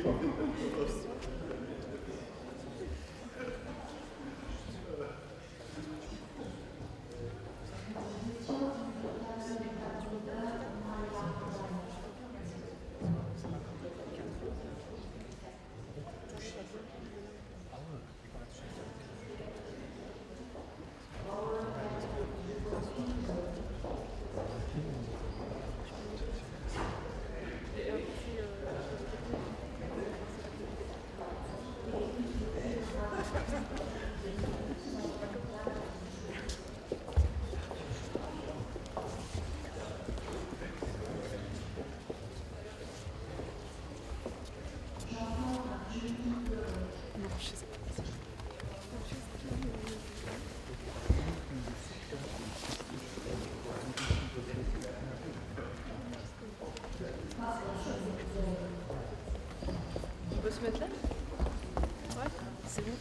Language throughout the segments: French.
On peut se mettre là? Ouais, c'est bon.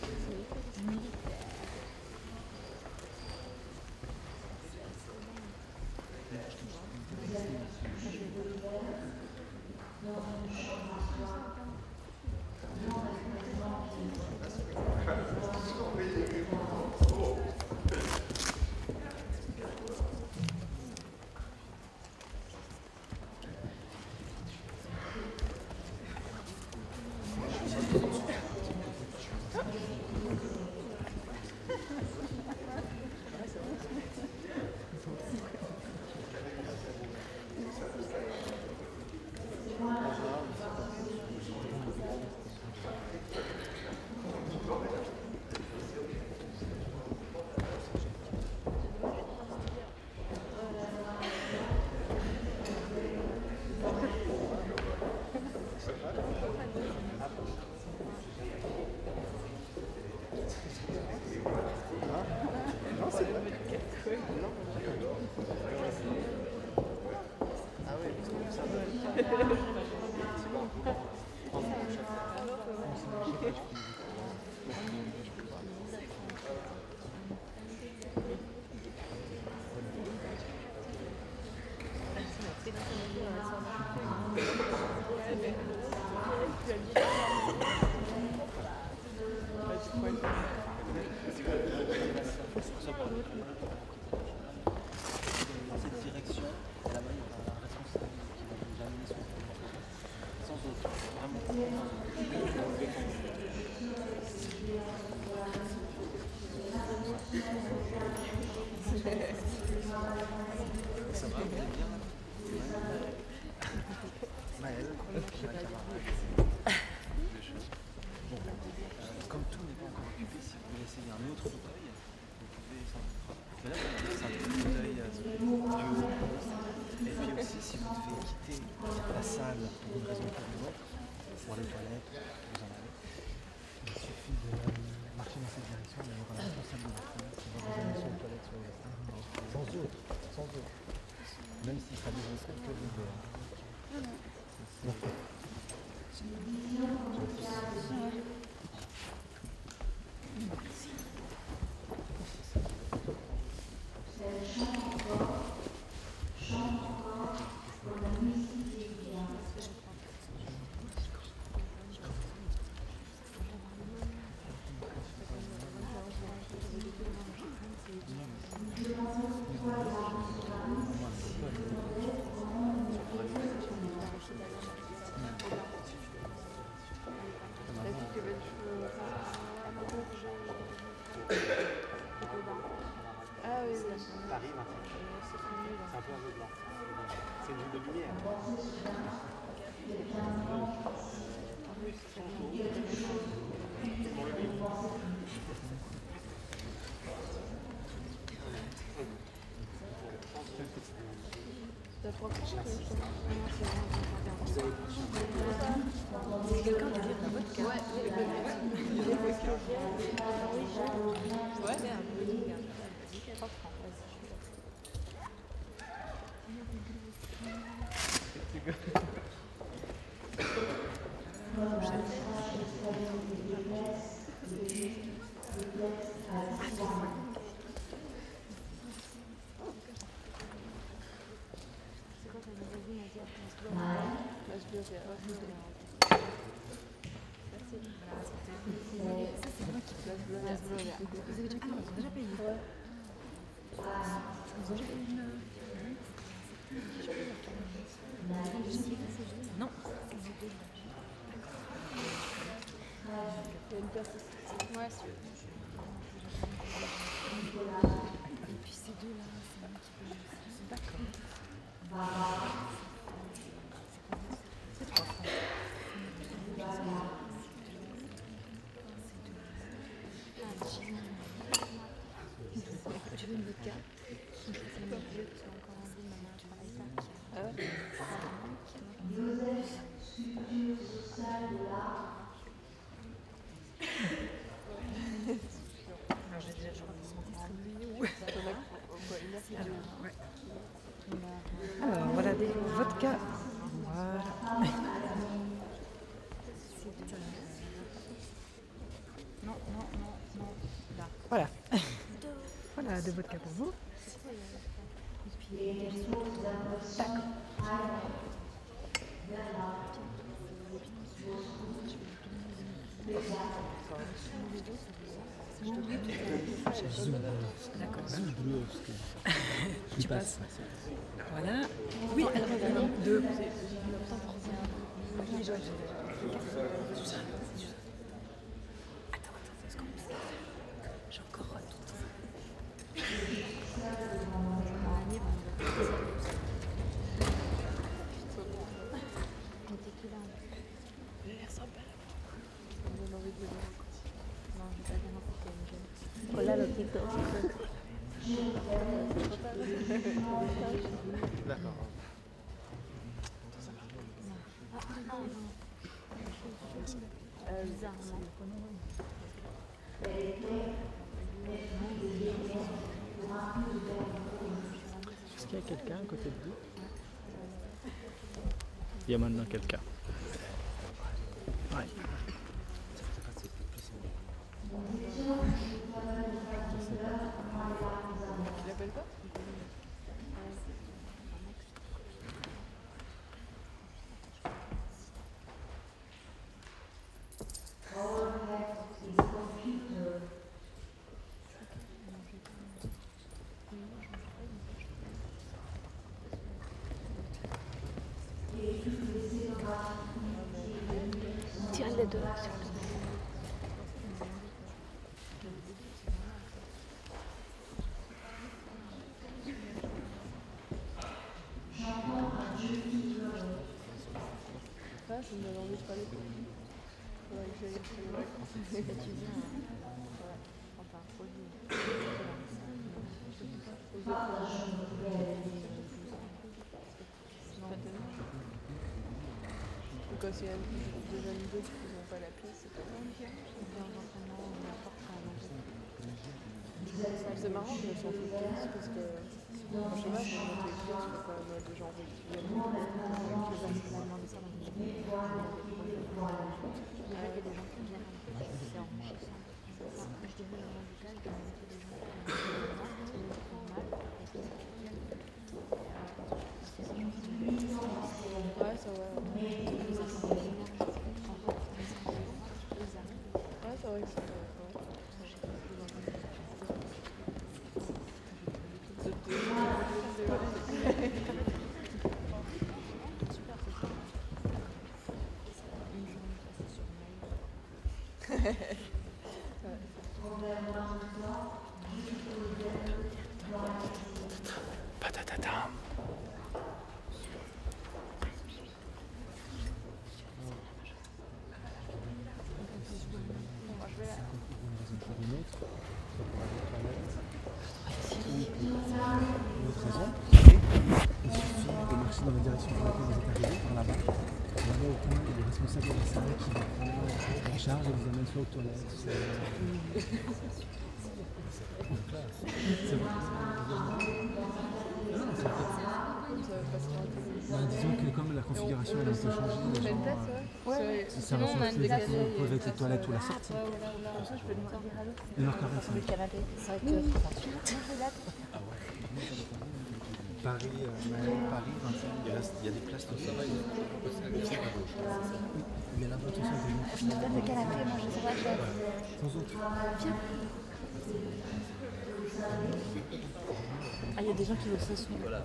Comme tout n'est pas encore occupé, si vous voulez essayer un autre fauteuil, vous pouvez s'en prendre. Là, c'est un petit fauteuil du haut. Et puis aussi, si vous devez quitter la salle pour une raison ou pour une autre, pour les toilettes, vous en avez, il suffit de marcher dans cette direction, il y aura la responsable de la toilette qui va vous amener sur les toilettes sur le sans autre, sans autre. Même si ça devrait être que vous deux. C'est une de lumière. Quelqu'un veut dire la vodka? Ouais, Ça, c'est moi qui place bleu. Vous avez déjà payé? Ils ont déjà payé. Ouais. Ils ont déjà payé une. Non. Il y a une place ici. Ouais, c'est. Et puis ces deux-là, c'est moi qui paye aussi. D'accord. C'est 3 francs. Tu veux une vodka? Ah ouais? Alors j'ai déjà, je crois qu'ils sont distribués où? Alors voilà des vodkas. Voilà. Non. Là. Voilà. Voilà des vodkas pour vous. D'accord. D'accord. Tu passes. Voilà. Oui, alors deux. Attends, j'ai encore tout. Hola, loquito. D'accord. Bizarrement. Est-ce qu'il y a quelqu'un à côté de vous? Il y a maintenant quelqu'un. Ouais. Tu l'appelles pas? Tire les deux. Ah, ça me donne envie de faire les cours. Faudrait que j'aille faire les vacances. Tu viens, ouais, enfin, produit. Quand il y a des jeunes deux qui n'ont pas la pièce, c'est pas mal. C'est marrant de s'en foutre parce que, je sais pas, pour monter les pièces, il faut quand même des gens réguliers. Ouais, ça va. Ouais, c'est vrai que c'est Patatatam. Dans la direction pour laquelle vous êtes arrivé, par là-bas. Là-bas au coin, il y a des responsables de la salle qui vont prendre en charge et vous amènent soit aux toilettes, soit... C'est bon. Disons que comme la configuration elle a un peu changé, les gens, ça va changer les accueils, peuvent être les toilettes ou la sortie. Comme ça, je peux le dire. 1h45. Le canapé, 5h38. Paris, Paris 25. Il y a des places, ça va, il y a des places à gauche. Oui, Mais là-bas, tout ça, Je te donne le canapé, moi je sais pas, je vais. sans autre. Viens. Ah, il y a des gens qui veulent s'asseoir. Voilà.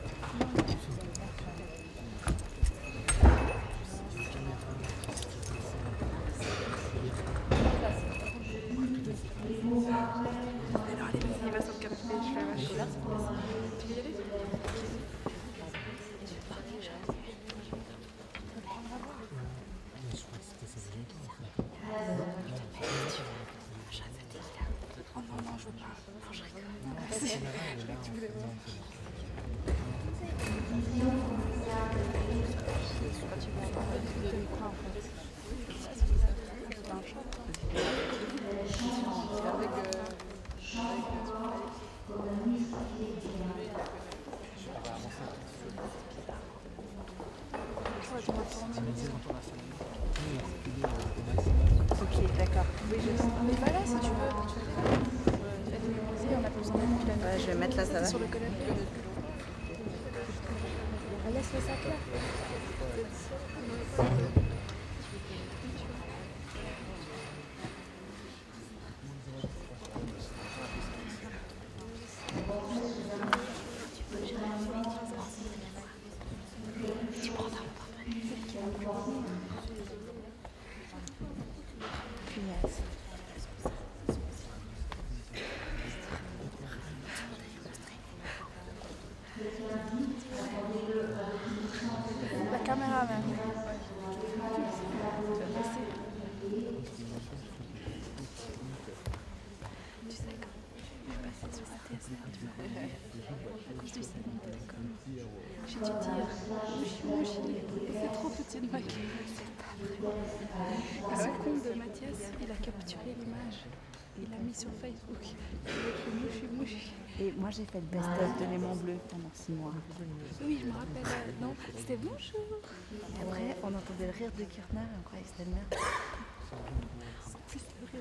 Alors allez, vas-y, va sur le canapé, je fais ma chose. Tu veux y aller? Je crois que c'était ça déjà longtemps. Oh non, non, je veux pas. Non, je rigole. Je crois que tu voulais voir. Quand tu vas avoir de quoi en fait? C'est un choc. Ok, d'accord. Oui, je sais. Mais pas là si tu veux. Être mémorisé, on a pas besoin de planète. Ouais, je vais mettre là, ça va. Sur le canapé. Laisse le sac là. Tu prends ta punaise. La caméra même. Tu sais, quand je suis passée sur la TSR, à cause du salon de l'école, j'ai dû dire mouchi, et c'est trop petit de ma gueule, c'est pas vrai. Et ce con de Mathias, il a capturé l'image, il l'a mis sur Facebook, il a écrit mouchi mouchi. Et moi j'ai fait le best-of de l'aimant bleu pendant 6 mois. Oui, je me rappelle, non, c'était bonjour. Et après, on entendait le rire de Kirtner et on croyait que c'était le mien. En plus, le rire.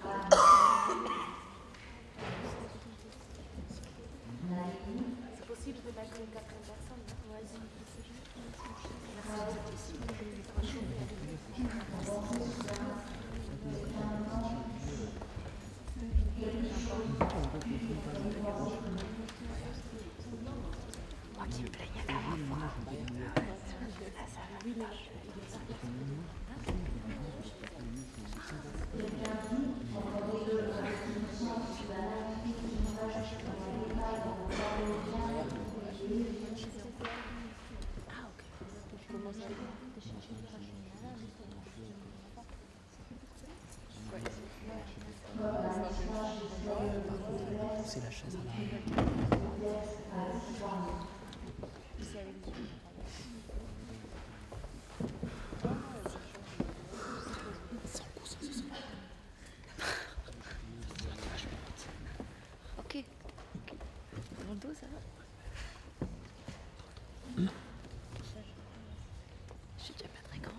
C'est possible de mettre une 4 personnes. Vas-y. Moi qui me plaignais d'avoir froid. Là, ça va. C'est la chaise à l'arrière. Ok. Dans le dos, ça va? Je suis déjà pas très grande.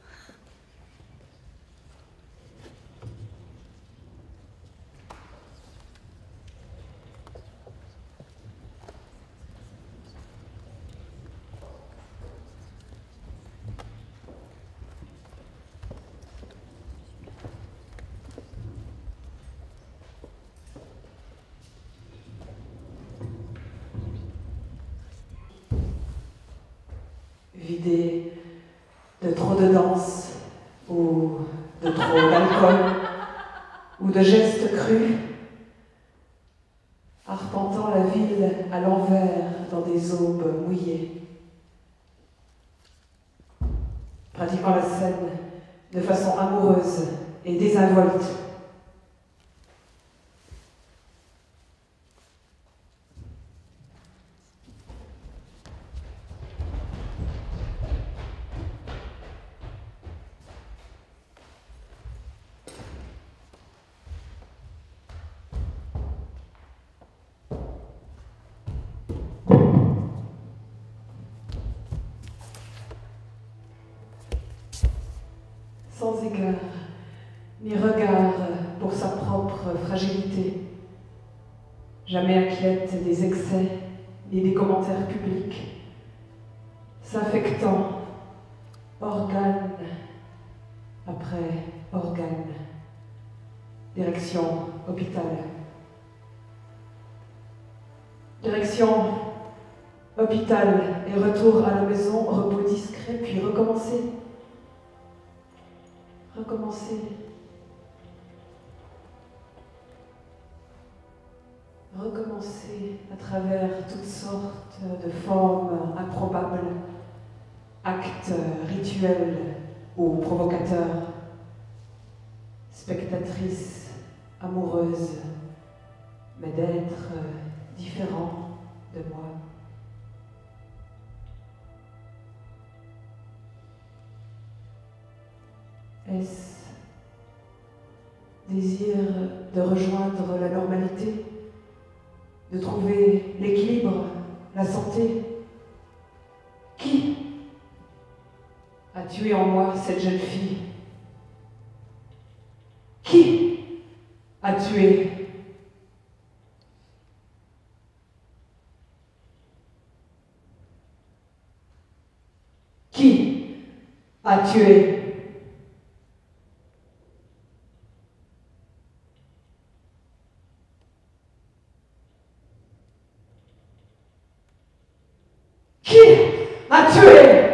Vidé de trop de danse ou de trop d'alcool ou de gestes crus, arpentant la ville à l'envers dans des aubes mouillées, pratiquant la scène de façon amoureuse et désinvolte. Sans égard, ni regard pour sa propre fragilité, jamais inquiète des excès ni des commentaires publics, s'affectant, organe après organe. Direction hôpital. Direction hôpital et retour à la maison, repos discret, puis recommencer. Recommencer. Recommencer à travers toutes sortes de formes improbables, actes rituels ou provocateurs, spectatrice amoureuse, mais d'être différent de moi. Est-ce désir de rejoindre la normalité, de trouver l'équilibre, la santé? Qui a tué en moi cette jeune fille? Qui a tué? Qui a tué? Qui a tué?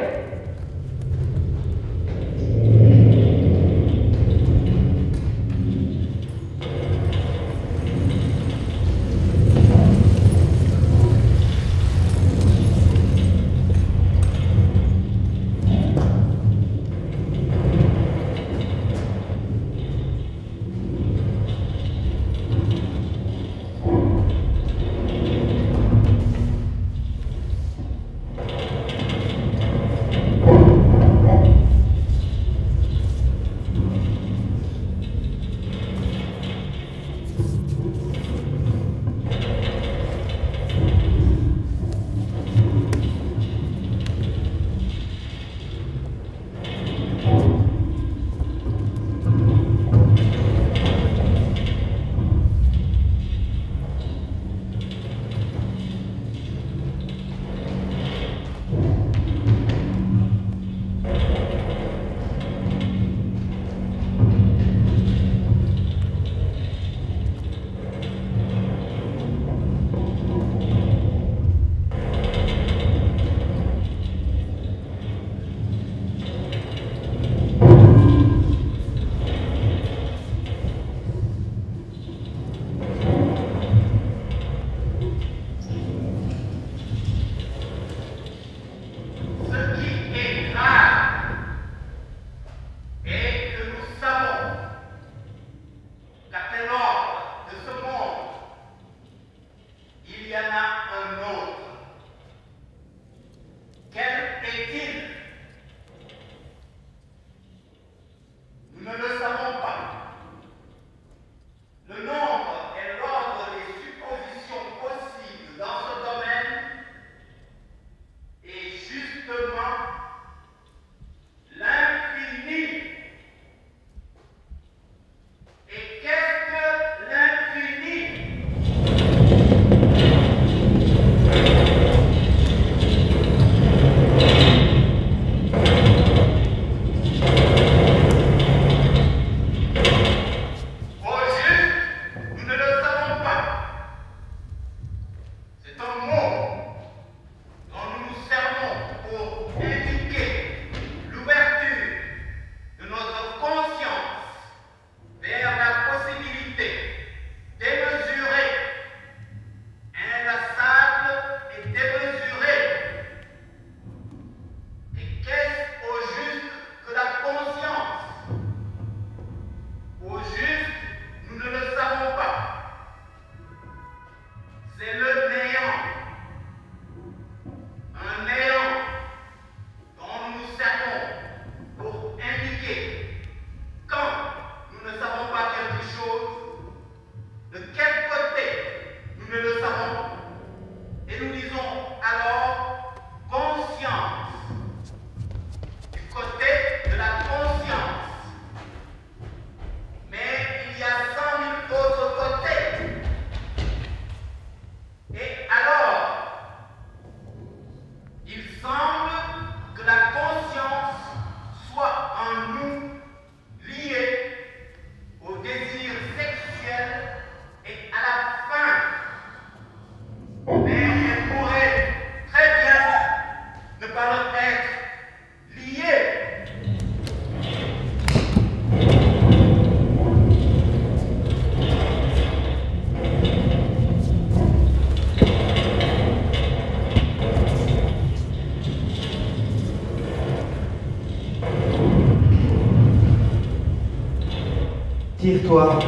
Tire-toi.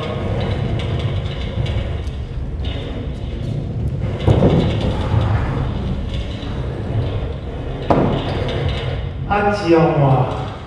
Attire-moi.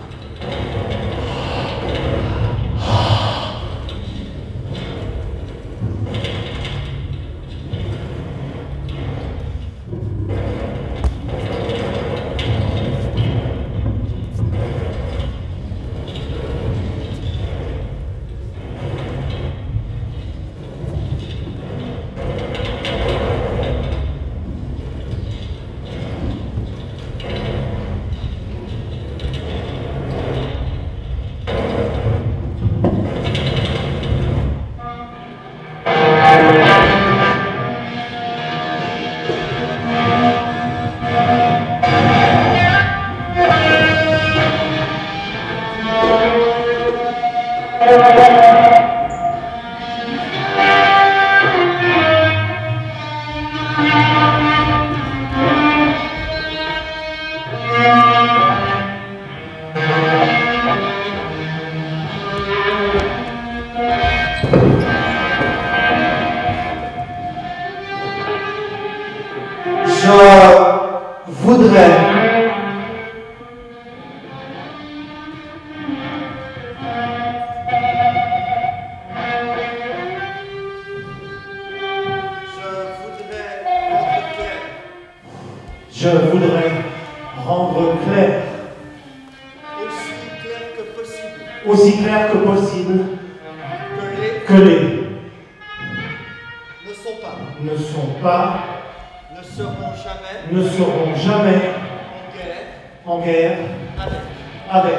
Je voudrais rendre clair, aussi clair que possible, que les ne seront jamais en guerre avec.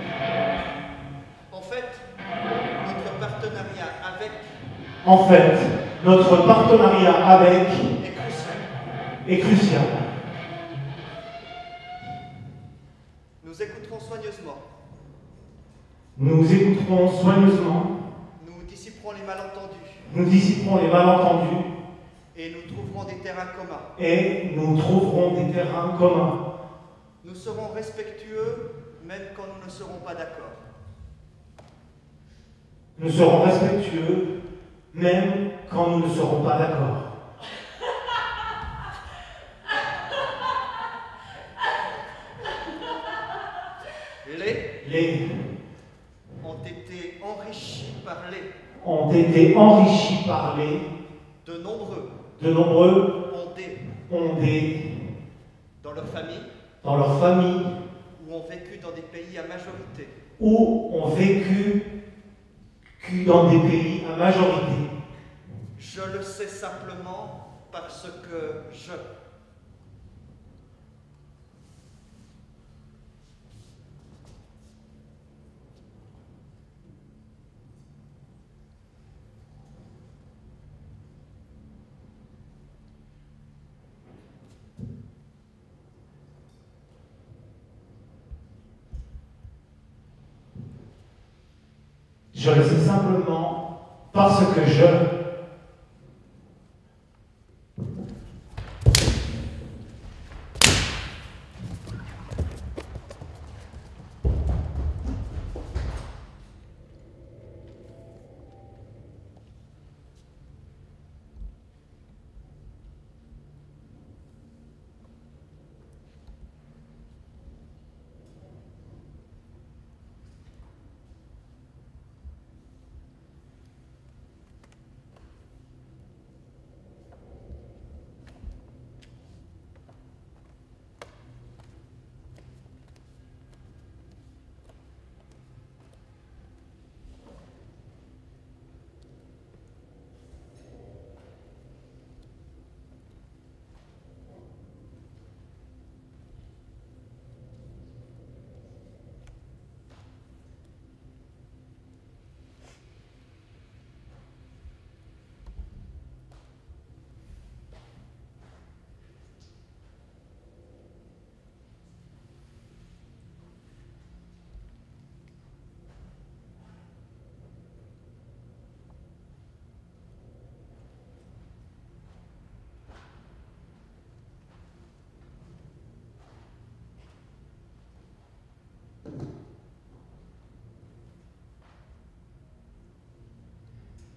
En fait, notre partenariat avec est crucial. Nous écouterons soigneusement. Nous écouterons soigneusement. Nous dissiperons les malentendus. Nous dissiperons les malentendus. Et nous trouverons des terrains communs. Et nous trouverons des terrains communs. Nous serons respectueux même quand nous ne serons pas d'accord. Nous serons respectueux même quand nous ne serons pas d'accord. Les ont été enrichis par les. De nombreux ont des dans leur famille ou ont vécu dans des pays à majorité. Je le sais simplement parce que je. Je le sais simplement parce que je.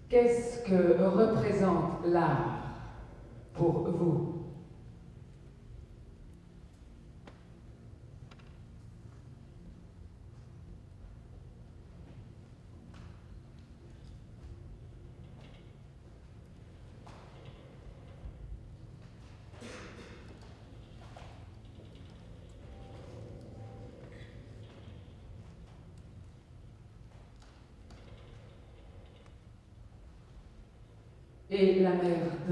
Qu'est-ce que représente l'art pour vous? Et la merde.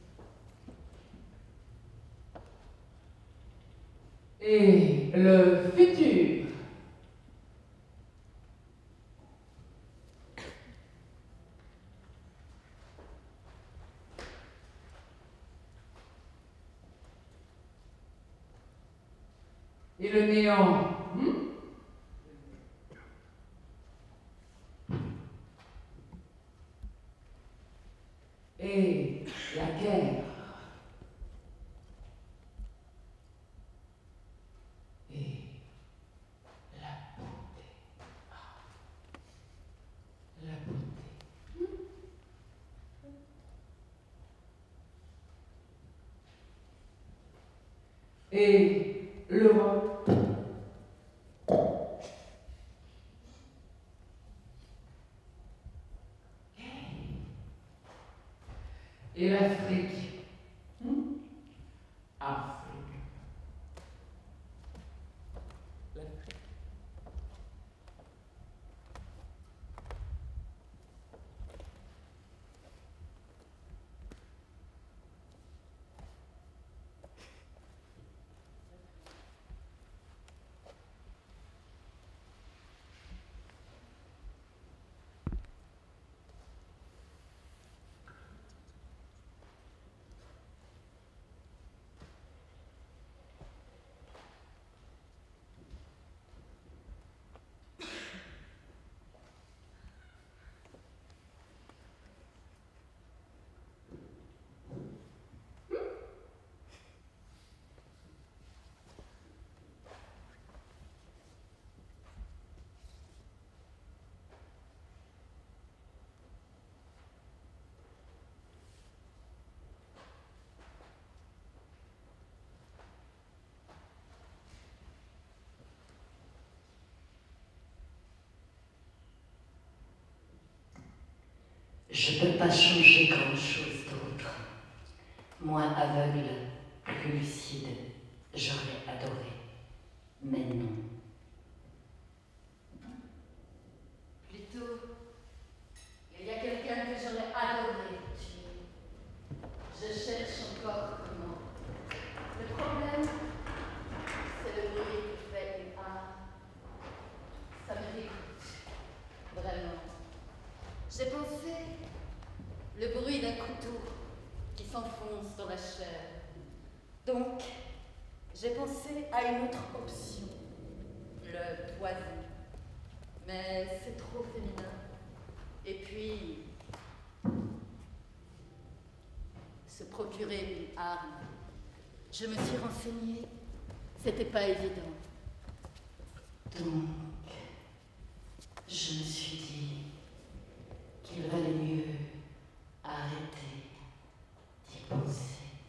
Et le futur. Et le néant. Et la guerre. Et la beauté. La beauté. Et l'Europe. Et l'Afrique. Afrique. L'Afrique. Je ne peux pas changer grand-chose d'autre. Moi, aveugle, plus lucide, j'aurais adoré. Mais non. Plutôt, il y a quelqu'un que j'aurais adoré tuer. Je cherche encore comment. Le problème, c'est le bruit que fait une âme. Ça me dégoûte. Vraiment. J'ai pensé le bruit d'un couteau qui s'enfonce dans la chair. Donc, j'ai pensé à une autre option, le poison. Mais c'est trop féminin. Et puis, se procurer une arme. Je me suis renseignée, c'était pas évident. Donc, je me suis dit qu'il valait mieux arrêter d'y penser.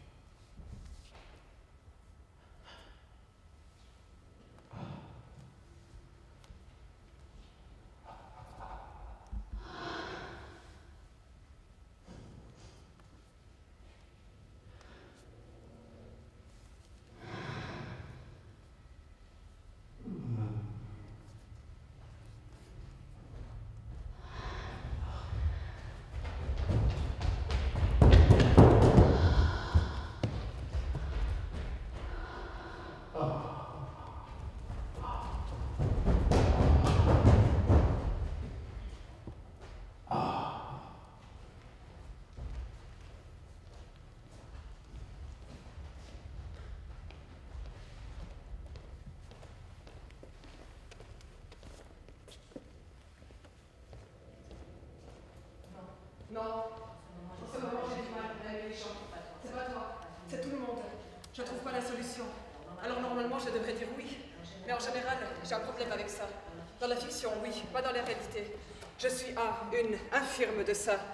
Non, en ce moment j'ai du mal à aimer les gens. C'est pas toi, c'est tout le monde. Je trouve pas la solution. Alors normalement je devrais dire oui. Mais en général, j'ai un problème avec ça. Dans la fiction, oui, pas dans la réalité. Je suis une infirme de ça.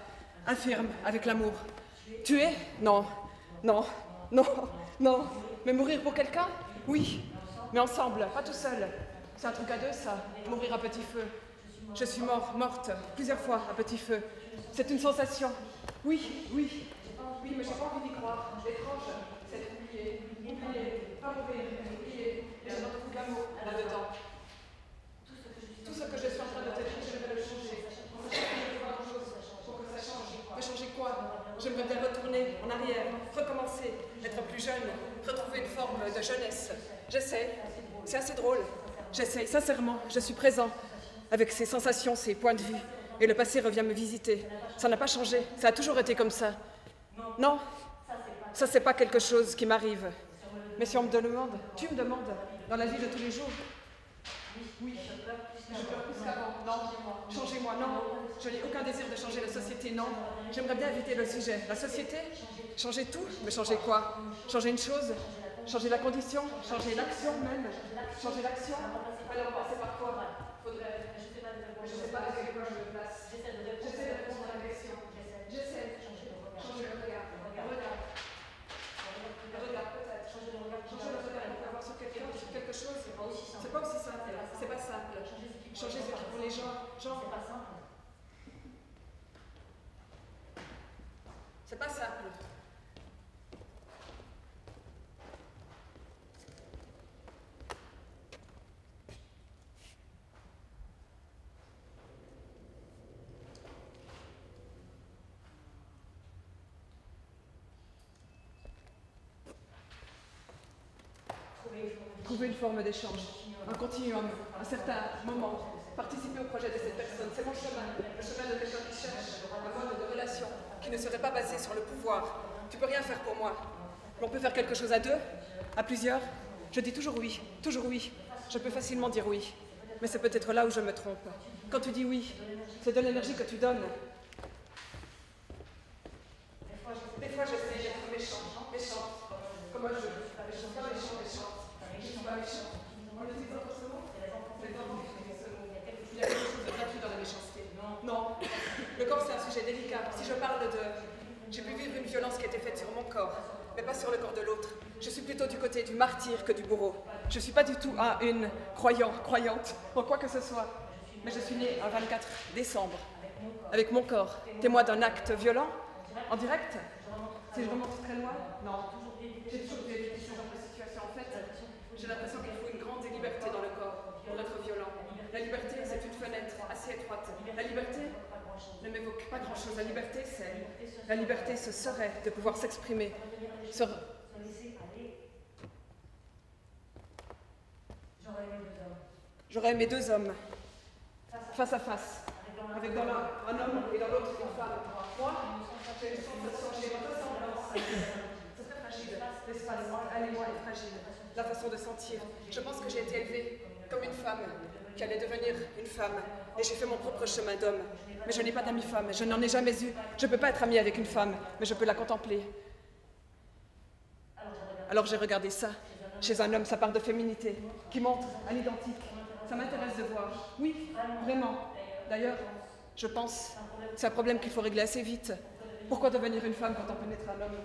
infirme, avec l'amour. Tuer? Non, non, non, non. Mais mourir pour quelqu'un? Oui, mais ensemble, pas tout seul. C'est un truc à deux, ça, mourir à petit feu. Je suis morte, plusieurs fois à petit feu. C'est une sensation. Oui, oui, oui, mais j'ai pas envie d'y croire. L'étrange, c'est oublier, pas mourir, oublier. Et je retrouve l'amour là-dedans. Tout ce que je suis en train de te dire, je vais le changer. Pour que ça change. Mais changer quoi? J'aimerais bien retourner en arrière, recommencer, être plus jeune, retrouver une forme de jeunesse. J'essaie, c'est assez drôle. J'essaie, sincèrement, je suis présent avec ces sensations, ces points de vue. Et le passé revient me visiter. Ça n'a pas changé, ça a toujours été comme ça. Non, ça c'est pas quelque chose qui m'arrive. Mais si on me demande, tu me demandes, dans la vie de tous les jours, oui, je pleure plus qu'avant, non, changez-moi, non, je n'ai aucun désir de changer la société, non, j'aimerais bien éviter le sujet. La société, changer tout, mais changer quoi? Changer une chose, changer la condition, changer l'action même, changer l'action, alors passer par quoi? Faudrait, je ne sais pas avec quoi je me place, j'essaie de répondre à la question, j'essaie, changer le regard, peut-être, changer le regard pour avoir sur quelqu'un, sur quelque chose, c'est pas aussi simple, c'est pas simple. Changer ce qui font les gens, c'est pas simple. C'est pas simple. Trouver une forme d'échange, un continuum, un certain moment, participer au projet de cette personne. C'est mon chemin, le chemin de quelqu'un qui cherche un mode de relation qui ne serait pas basé sur le pouvoir. Tu peux rien faire pour moi. On peut faire quelque chose à deux, à plusieurs. Je dis toujours oui, toujours oui. Je peux facilement dire oui, mais c'est peut-être là où je me trompe. Quand tu dis oui, c'est de l'énergie que tu donnes. Des fois j'essaie d'être méchante, comme je veux. Je suis pas méchante. Je suis pas méchante. On utilise encore ce mot? C'est les enfants qui utilisent ce mot. Il y a quelque chose de gratuit dans la méchanceté. Non. Le corps, c'est un sujet délicat. Si je parle de... J'ai pu vivre une violence qui a été faite sur mon corps, mais pas sur le corps de l'autre. Je suis plutôt du côté du martyr que du bourreau. Je ne suis pas du tout une croyante, en quoi que ce soit. Mais je suis née un 24 décembre, avec mon corps, témoin d'un acte violent, en direct. Si je remonte très loin, non. J'ai toujours vécu ce genre de situation. En fait, j'ai l'impression qu'il faut une grande liberté dans le corps pour être violent. La liberté, c'est une fenêtre assez étroite. La liberté ne m'évoque pas grand-chose. La liberté, ce serait de pouvoir s'exprimer. J'aurais aimé deux hommes, face à face, avec dans l'un un homme et dans l'autre une femme. Moi, j'ai une sensation, j'ai une ressemblance. C'est très fragile, l'espace entre elle et moi est fragile. La façon de sentir. Je pense que j'ai été élevée comme une femme qui allait devenir une femme. Et j'ai fait mon propre chemin d'homme. Mais je n'ai pas d'amie femme, je n'en ai jamais eu. Je ne peux pas être amie avec une femme, mais je peux la contempler. Alors j'ai regardé ça. Chez un homme, sa part de féminité, qui montre à l'identique. Ça m'intéresse de voir. Oui, vraiment. D'ailleurs, je pense que c'est un problème qu'il faut régler assez vite. Pourquoi devenir une femme quand on peut naître un homme?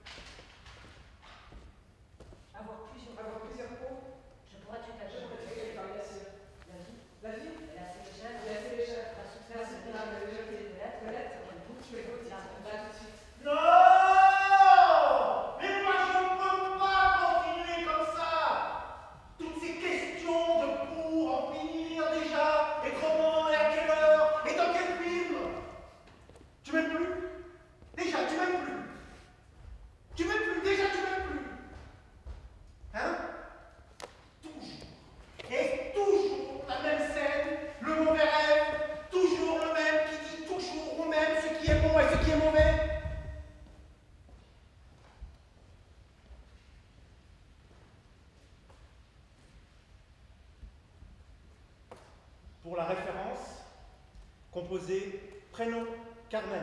Avoir plusieurs peaux. Je pourrais tuer quelqu'un, bien sûr. La vie, elle est assez légère. La légèreté. L'être, je vais vous dire. Là, tout de suite. Non! Mais moi je ne peux pas continuer comme ça! Toutes ces questions de pour en finir déjà, et comment, et à quelle heure, et dans quel film? Tu m'aimes plus? Déjà, tu m'aimes plus? Tu m'aimes plus? Déjà, tu m'aimes plus? Hein? Toujours. Et toujours la même scène, le mauvais rêve, toujours le même qui dit toujours au même ce qui est bon et ce qui est mauvais. Pour la référence, composé prénom Carmen.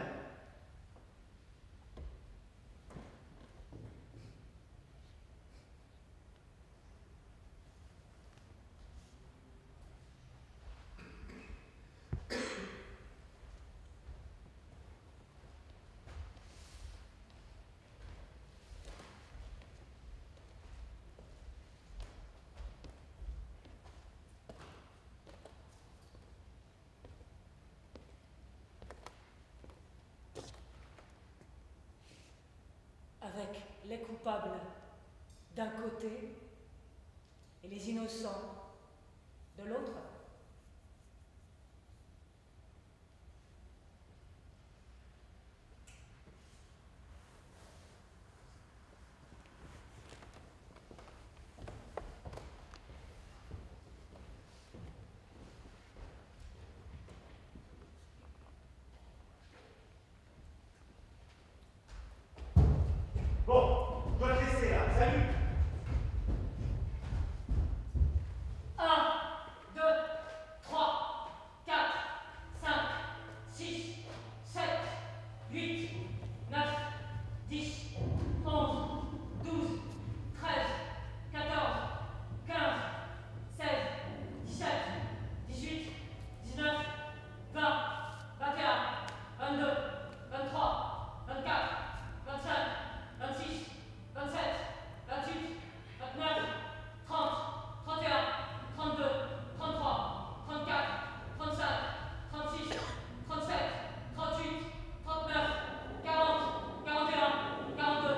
avec les coupables d'un côté et les innocents de l'autre. Bon, je dois te laisser là. Salut. 1, 2, 3, 4, 5, 6, 7, 8, 9, 10, 11, 12, 13, 14, 15, 16, 17, 18, 19, 20, 21, 22, 23, 24, 25, 26, 27, 28, 29, 30, 31, 32, 33, 34, 35, 36, 37, 38, 39, 40, 41, 42,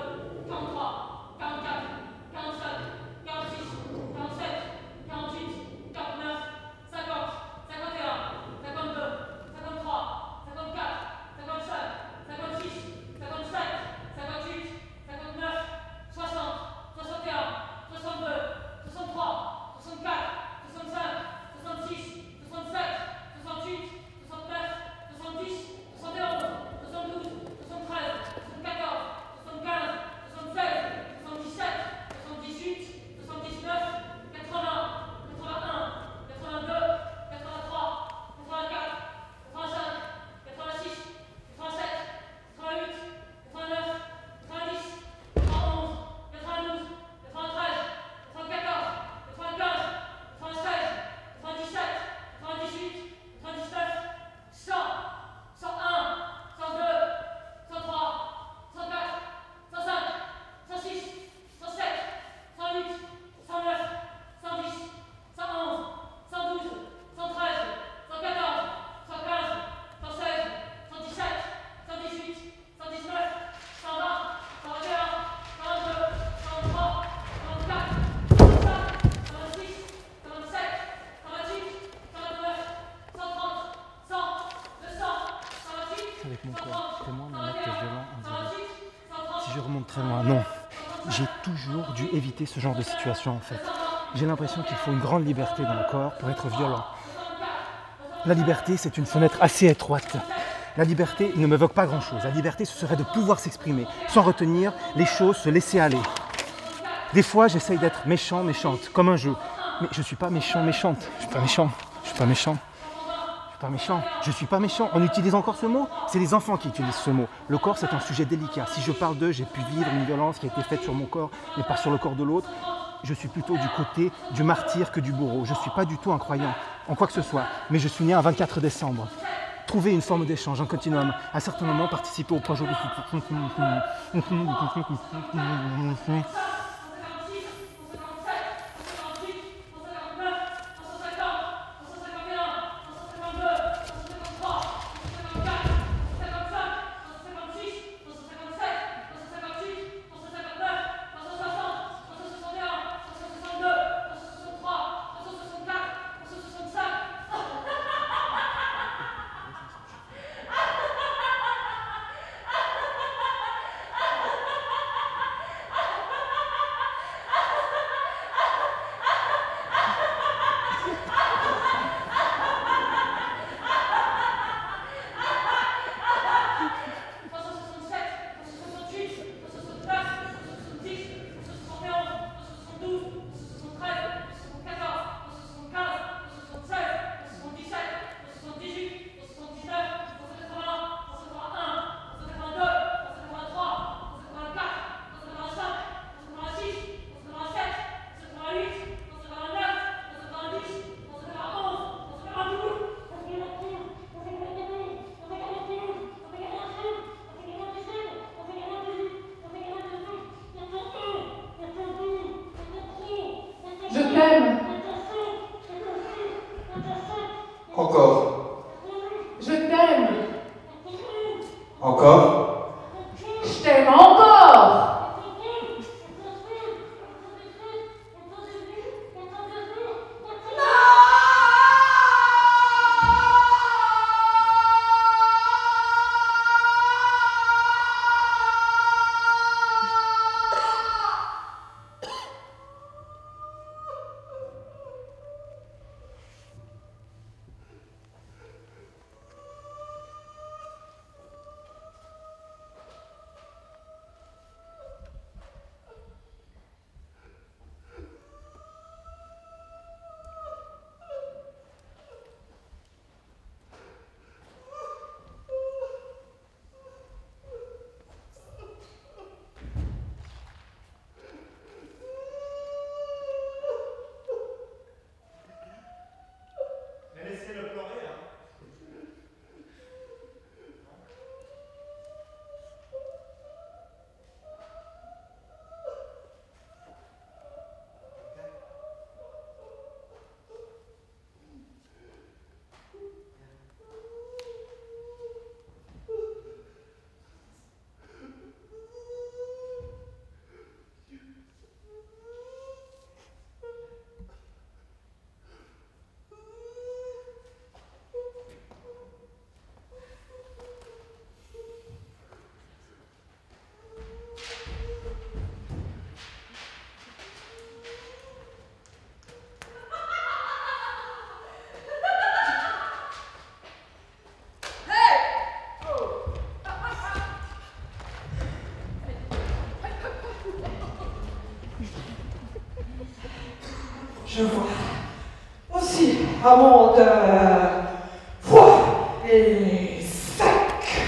43, 44, 45, 46, 47, 48, 49, 50, 51, 52, 53, 54, 55, 56, 57, 58, 59, 60, 61, 62, 63, 64, 65, 66, 67, 68, 69, 70, 71, 72, 73, 74, 75, 76, 77, 78, 79, 80, 81, 82, 83, 84, 85, 86, 87, 88, 89, 90, 91, 92, 93, 94, 95, 96, 97, 98, 99, 100, 101, 102, 103, 104, 105, 106, 107, 108, 109, 110, 111, 112, 113, 114, 115, 116, 117, 118, 119, 120, 121, 122, 123, 124, 125, 126, 127, 128, 129, 130, 100, 200, 128, Avec mon corps, tellement mon 130, acte violent en 131, direct. 130, Si je remonte très loin, non. J'ai toujours dû éviter ce genre de situation en fait. J'ai l'impression qu'il faut une grande liberté dans le corps pour être violent. La liberté, c'est une fenêtre assez étroite. La liberté ne m'évoque pas grand-chose. La liberté, ce serait de pouvoir s'exprimer, sans retenir les choses, se laisser aller. Des fois, j'essaye d'être méchant, méchante, comme un jeu. Mais je ne suis pas méchant, méchante. Je ne suis pas méchant. Je suis pas méchant. Je suis pas méchant. Je suis pas méchant. On utilise encore ce mot? C'est les enfants qui utilisent ce mot. Le corps, c'est un sujet délicat. Si je parle d'eux, j'ai pu vivre une violence qui a été faite sur mon corps, mais pas sur le corps de l'autre. Je suis plutôt du côté du martyr que du bourreau. Je ne suis pas du tout un croyant, en quoi que ce soit. Mais je suis né un 24 décembre. Trouver une forme d'échange, un continuum. À certains moments, participer au projet de... Encore. Je t'aime. Encore. Je t'aime encore. Je vois aussi un monde froid et sec.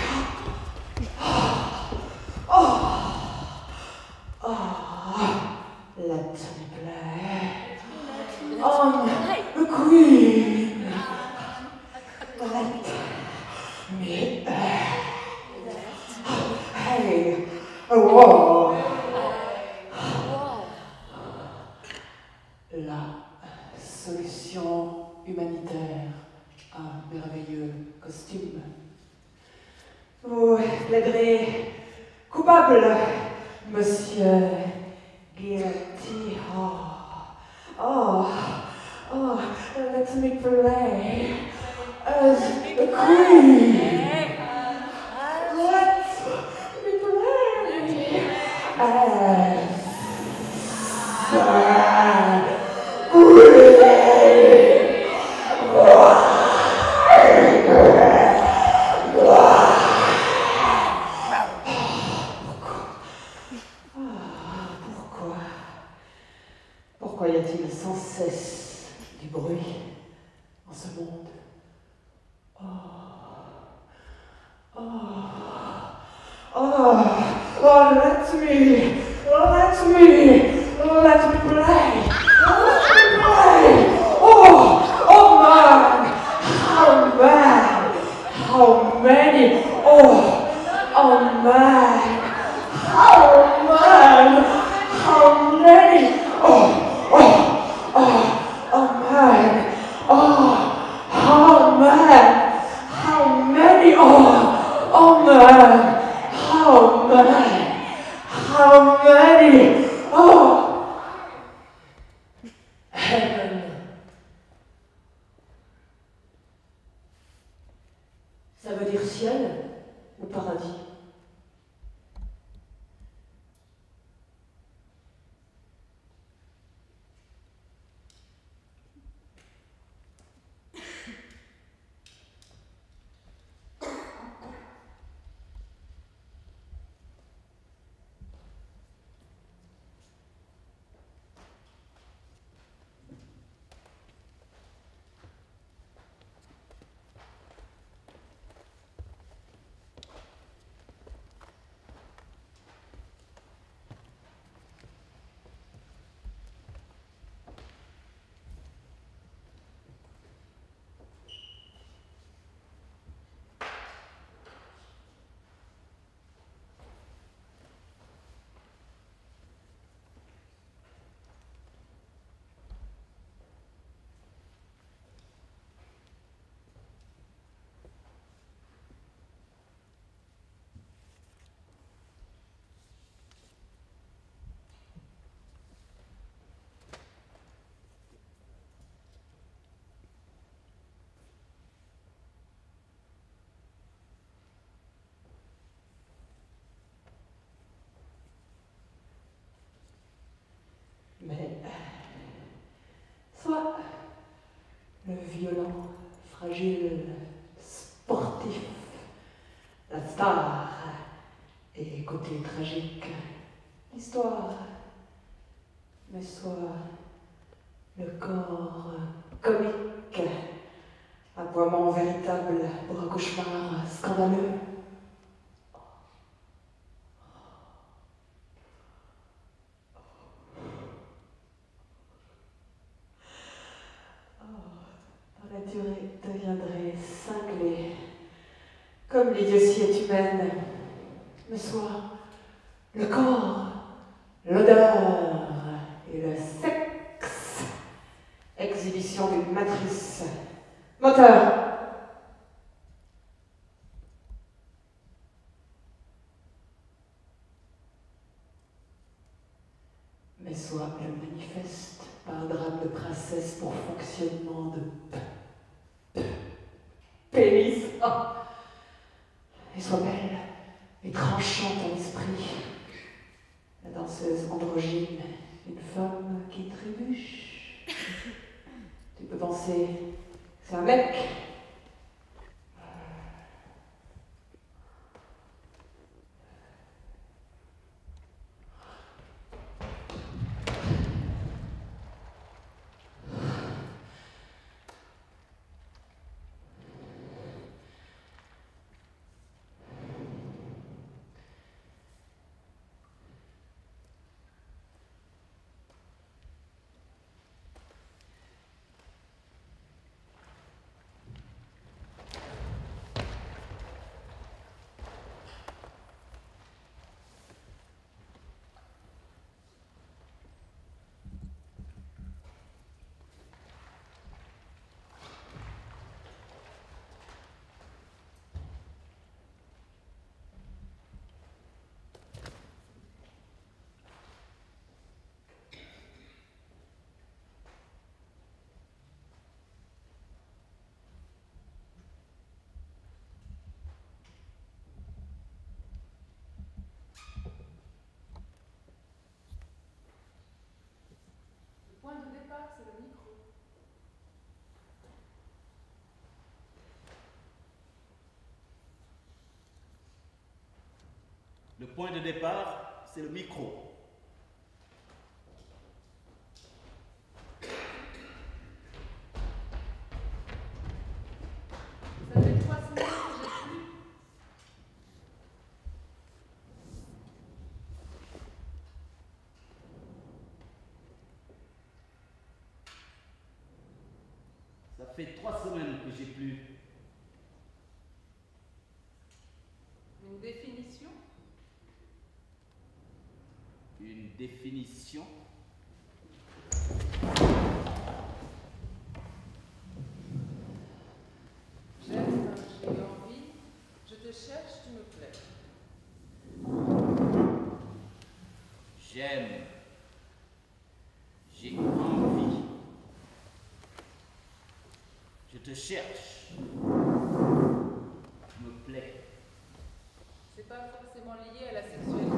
Let me play. The queen. Let me. Hey. Wow. La solution humanitaire. Un merveilleux costume. Vous plaiderez coupable, monsieur Guilty. Let me play as the queen. Let me play as the queen. Pourquoi y a-t-il sans cesse du bruit en ce monde? Let me play. Oh man, how bad, how many, oh man, how many, man, how many, how many, heaven. Ça veut dire ciel ou paradis? Mais soit le violent, fragile, sportif, la star et côté tragique, l'histoire, mais soit le corps comique, aboiement véritable pour un cauchemar scandaleux. La durée deviendrait cinglée, comme l'idiotie humaine, mais soit le corps, l'odeur et le sexe, exhibition d'une matrice, moteur. Mais soit le manifeste par un drame de princesse pour fonctionnement de pénis. Et soit belle et tranchante en esprit. La danseuse androgyne, une femme qui trébuche. Tu peux penser, c'est un mec. Le point de départ, c'est le micro. Ça fait 3 semaines que j'ai plus. Ça fait 3 semaines que j'ai plus. Une définition? Une définition? J'aime, j'ai envie, je te cherche, tu me plais. J'aime. J'ai envie. Je te cherche. Tu me plais. C'est pas forcément lié à la sexualité.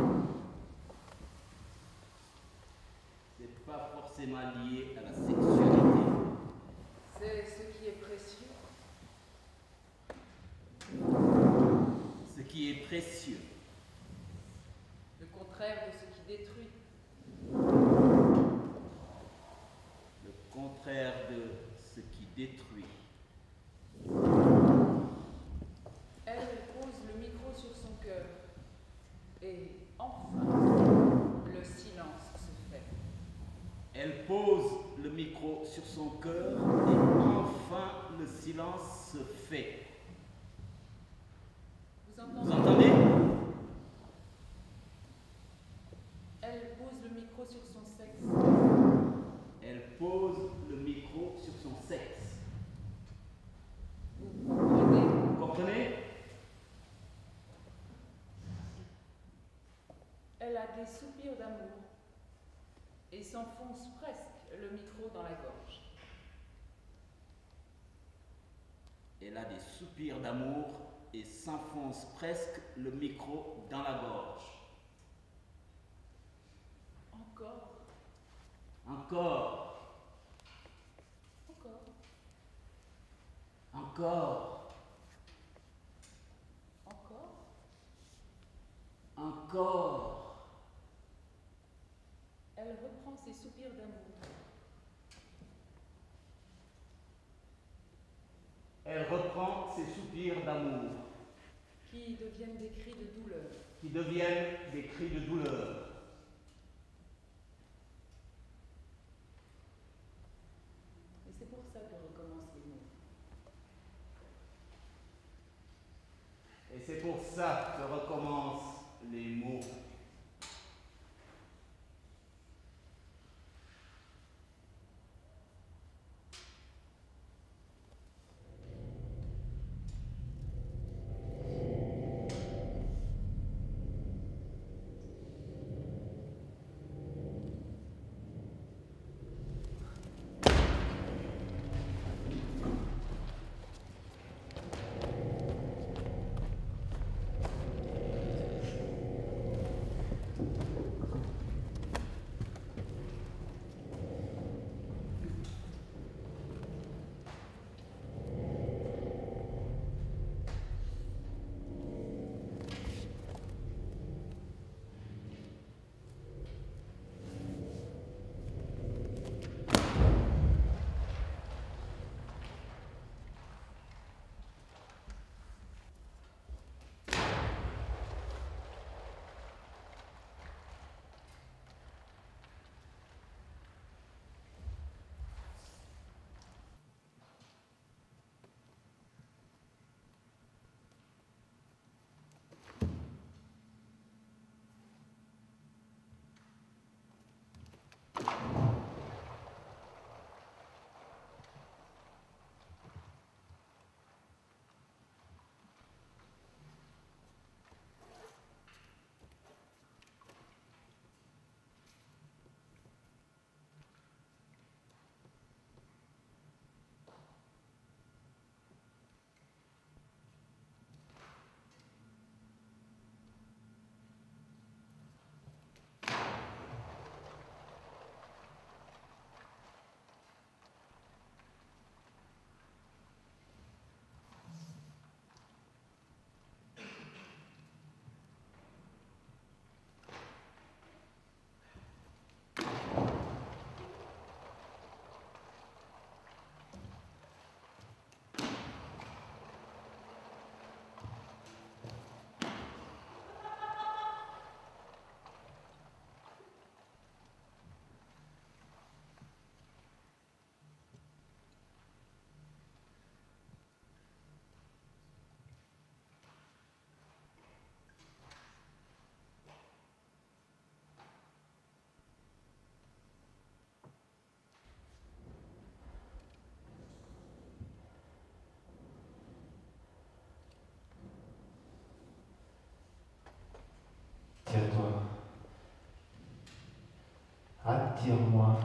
C'est pas forcément lié à la sexualité. C'est ce qui est précieux. Ce qui est précieux. Le contraire de ce qui détruit. Le contraire de ce qui détruit. Elle pose le micro sur son cœur. Et enfin, le silence se fait. Elle pose le micro sur son cœur et enfin le silence se fait. Vous entendez? Elle pose le micro sur son sexe. Elle pose le micro sur son sexe. Vous comprenez? Vous comprenez? Elle a des soupirs d'amour et s'enfonce presque le micro dans la gorge. Elle a des soupirs d'amour et s'enfonce presque le micro dans la gorge. Encore, Encore. encore, Encore. encore. Encore. Elle reprend ses soupirs d'amour. Elle reprend ses soupirs d'amour Qui deviennent des cris de douleur. qui deviennent des cris de douleur. Et c'est pour ça que recommencent les mots. Et c'est pour ça que recommencent les mots. attire-moi.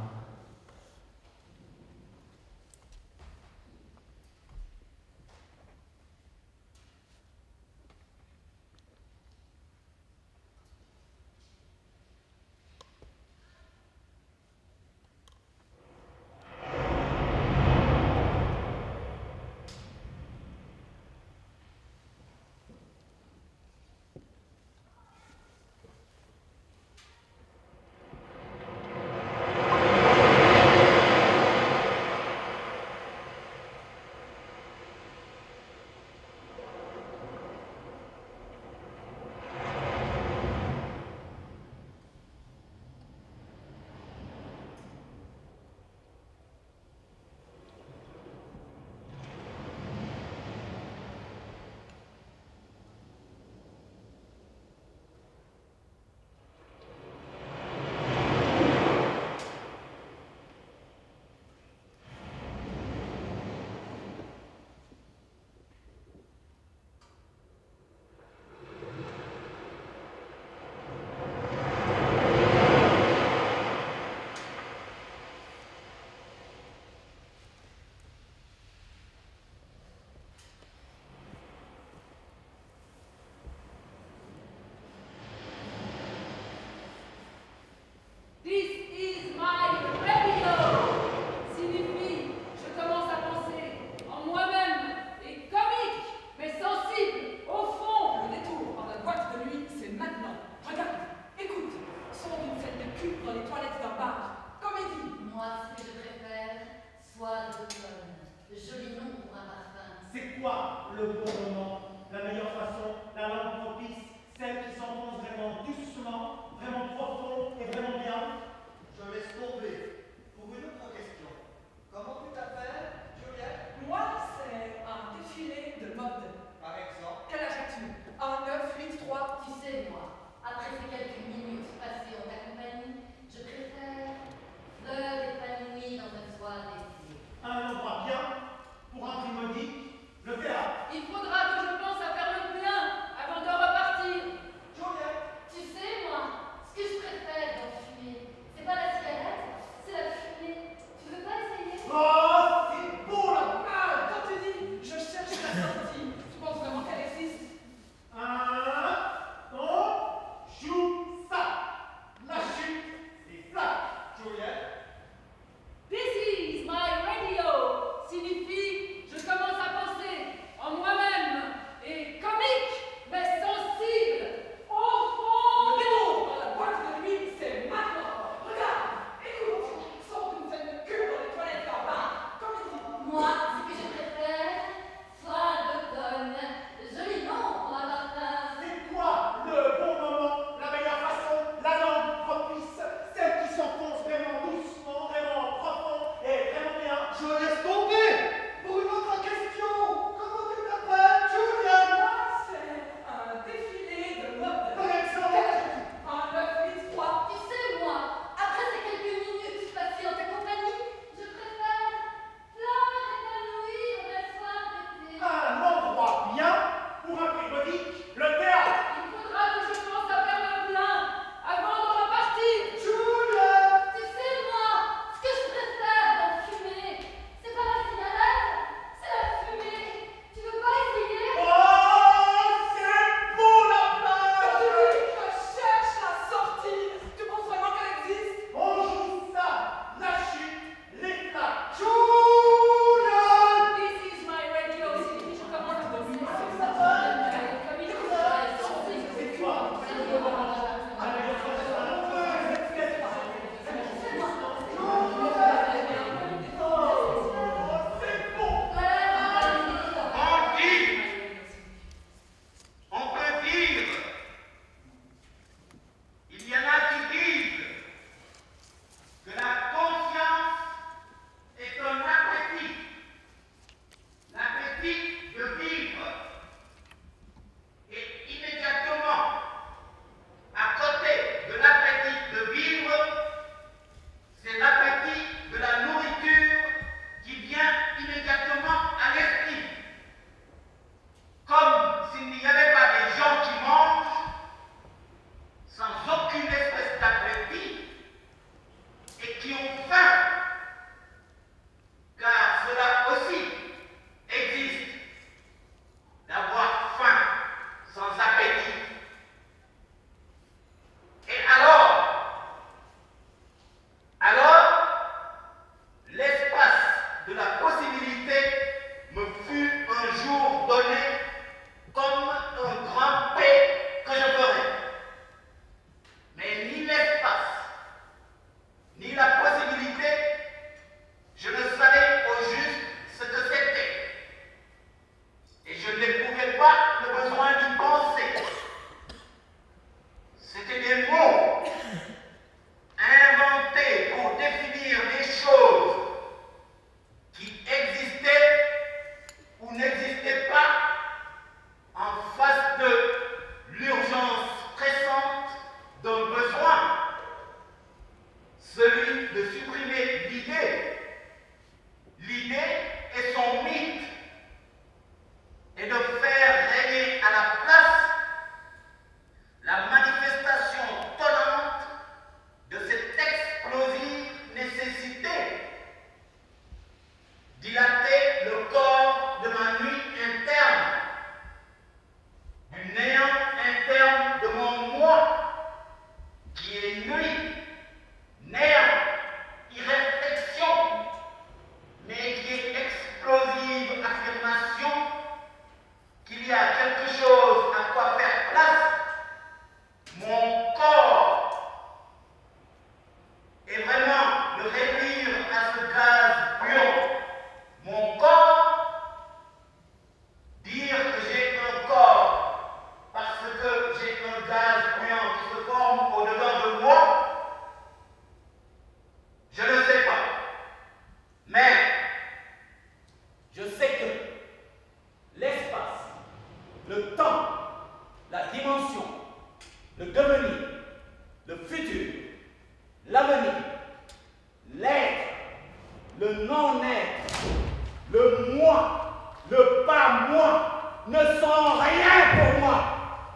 la dimension, le devenir, le futur, l'avenir, l'être, le non-être, le moi, le pas moi, ne sont rien pour moi.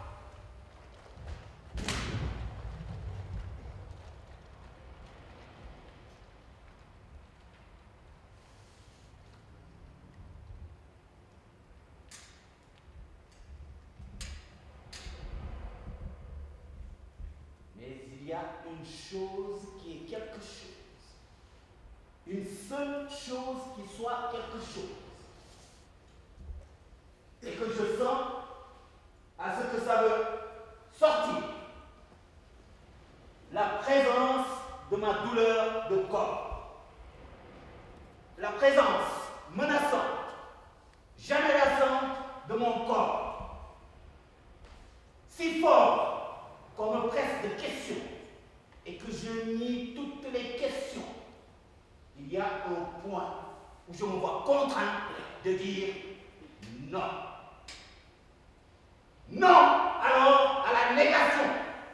Mais il y a une chose qui est quelque chose. Une seule chose qui soit quelque chose. Et que je sens à ce que ça veut sortir. La présence de ma douleur de corps. La présence menaçante, jamais lassante de mon corps. Si fort qu'on me presse de questions et que je nie toutes les questions. Il y a un point où je me vois contraint de dire non. Non, alors à la négation.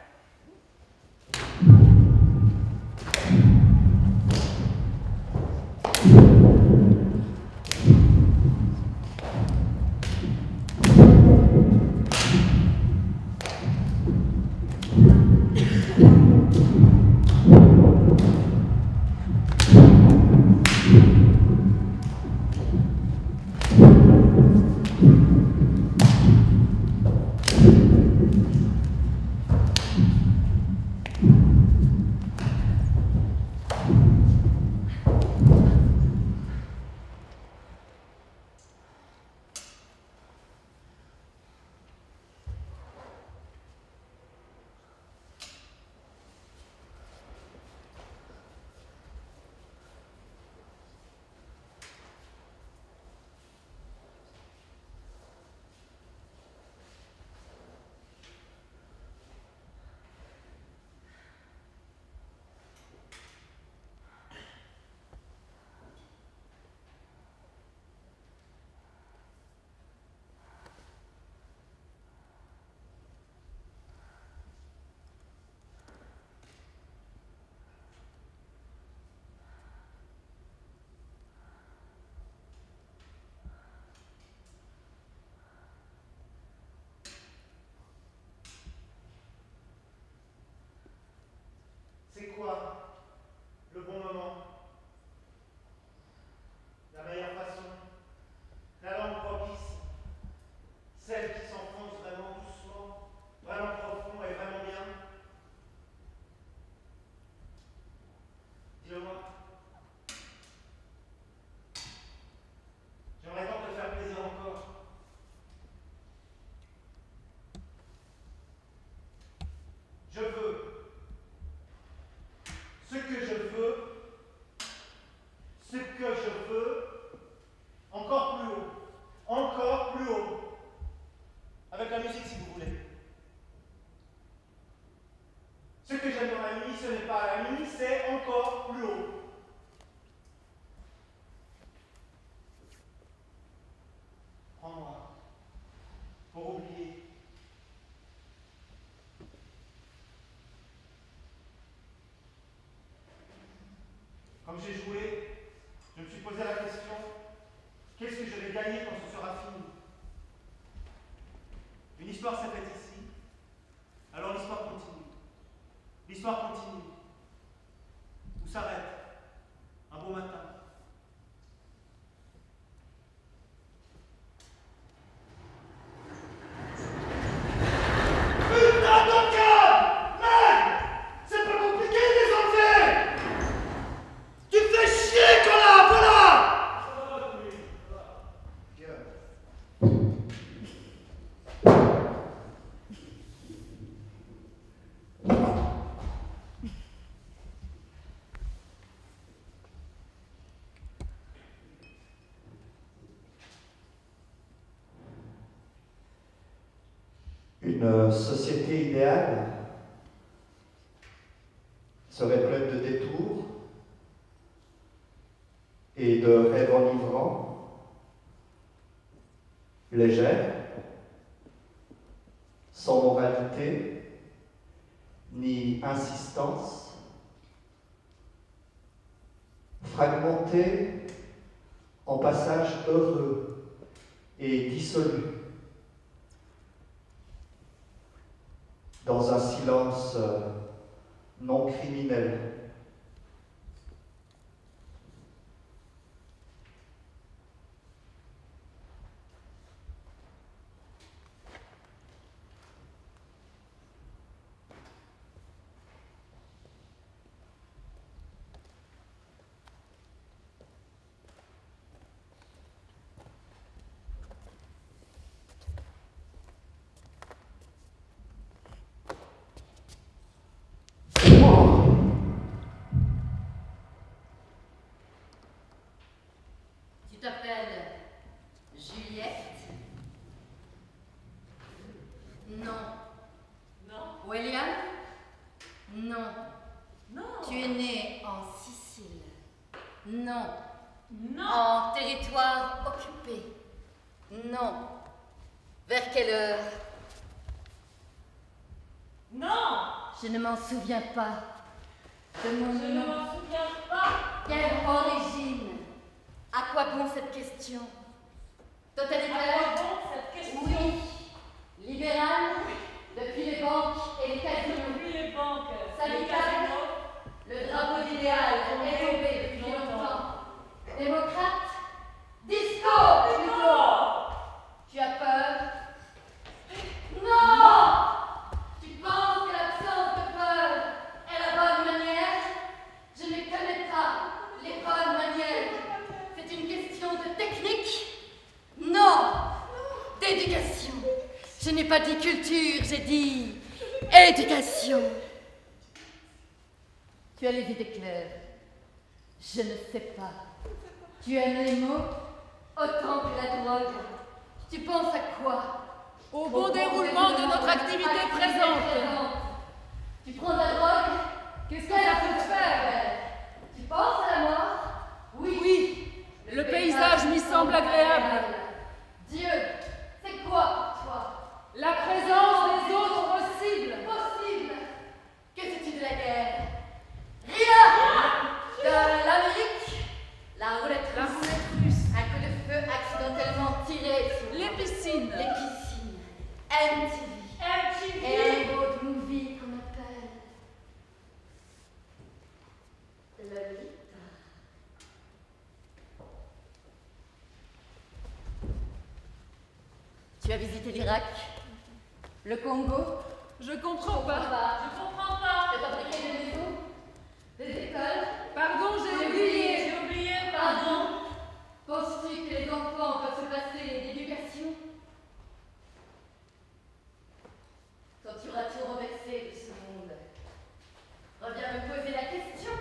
C'est quoi le bon moment? La meilleure façon? La langue propice? Celle qui s'enfonce vraiment doucement, vraiment profond et vraiment bien? Dis-le-moi. J'aimerais tant te faire plaisir encore. Je veux. Ce que je veux, encore plus haut, avec la musique si vous voulez. Ce que j'aime dans la nuit, ce n'est pas la nuit, c'est encore plus haut. Prends-moi, pour oublier. Comme j'ai joué, je me suis posé la question, qu'est-ce que je vais gagner quand ce sera fini? Une histoire s'est faite ici, alors l'histoire continue. L'histoire continue. Où s'arrête? Un beau matin. Putain de câble! Merde! C'est pas compliqué de les enlever! Tu fais chier, connard, voilà! Une société idéale serait pleine de détours et de rêves enivrants, légère, sans moralité, ni insistance, fragmenté en passages heureux et dissolus, dans un silence non criminel. Tu t'appelles Juliette? Non. Non. William? Non. Non. Tu es né en Sicile? Non. Non. En territoire occupé? Non. Vers quelle heure? Non. Je ne m'en souviens pas. De mon Je ne nom. m'en souviens pas. Quelle origine? À quoi bon cette question? À Totalitaire? quoi bon cette question? Oui. Libéral? Depuis les banques et les casinos. Depuis les banques, les Syndical? casinos, Le drapeau d'idéal est tombé depuis longtemps. Démocrate? Disco plutôt! Tu as peur? Non! Tu penses que l'absence de peur est la bonne manière? Je ne connais pas les bonnes manières. C'est une question de technique? Non! D'éducation. Je n'ai pas dit culture, j'ai dit éducation. Tu as les idées claires. Je ne sais pas. Tu aimes les mots autant que la drogue. Tu penses à quoi? Au bon déroulement de notre activité présente. Tu prends de la drogue? Qu'est-ce que ça peut te faire? Tu penses à la mort? Oui. Oui, le paysage m'y semble agréable. Dieu, c'est quoi pour toi? La présence des autres possibles. Possible. Que sais-tu de la guerre? Rien. De l'Amérique? La roulette russe. Un coup de feu accidentellement tiré sur Les piscines. les piscines. MTV. Et un road movie qu'on appelle Lolita. Tu as visité l'Irak? Le Congo? Je comprends pas. je comprends pas. Tu as fabriqué des maisons? Des écoles? Pardon, j'ai oublié. J'ai oublié, Pardon? Penses-tu que les enfants peuvent se passer d'éducation? Quand tu auras tout renversé de ce monde, reviens me poser la question.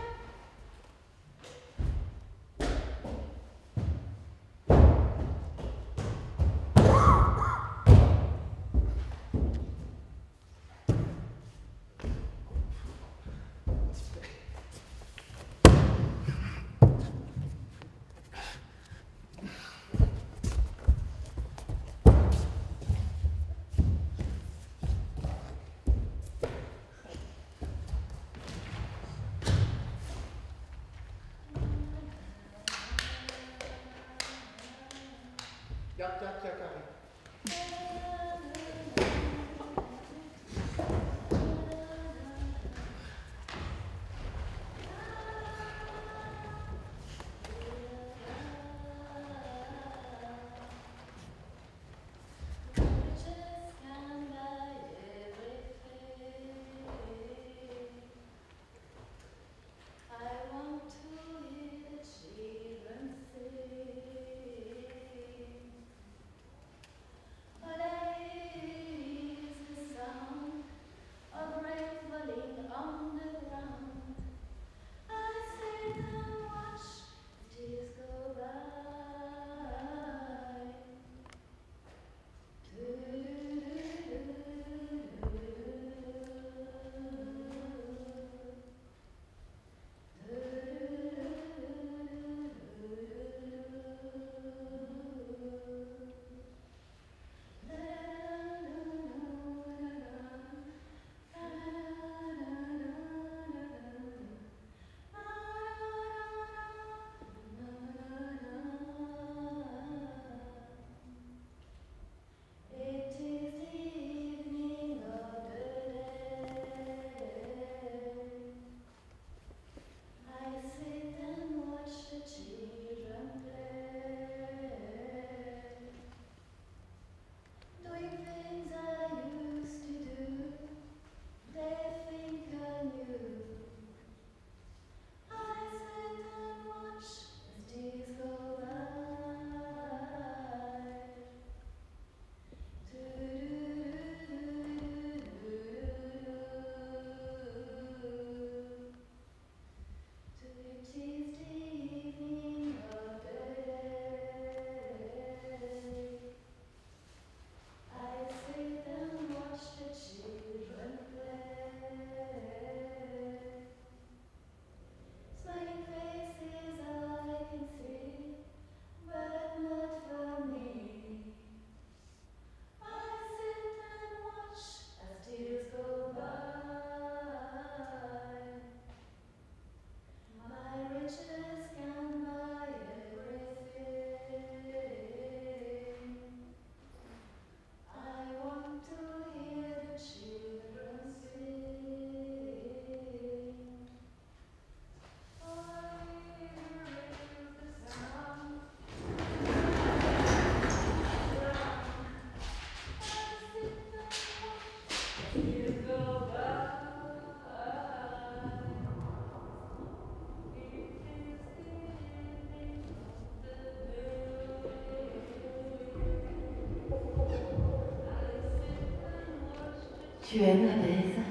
Tu aimes la baise?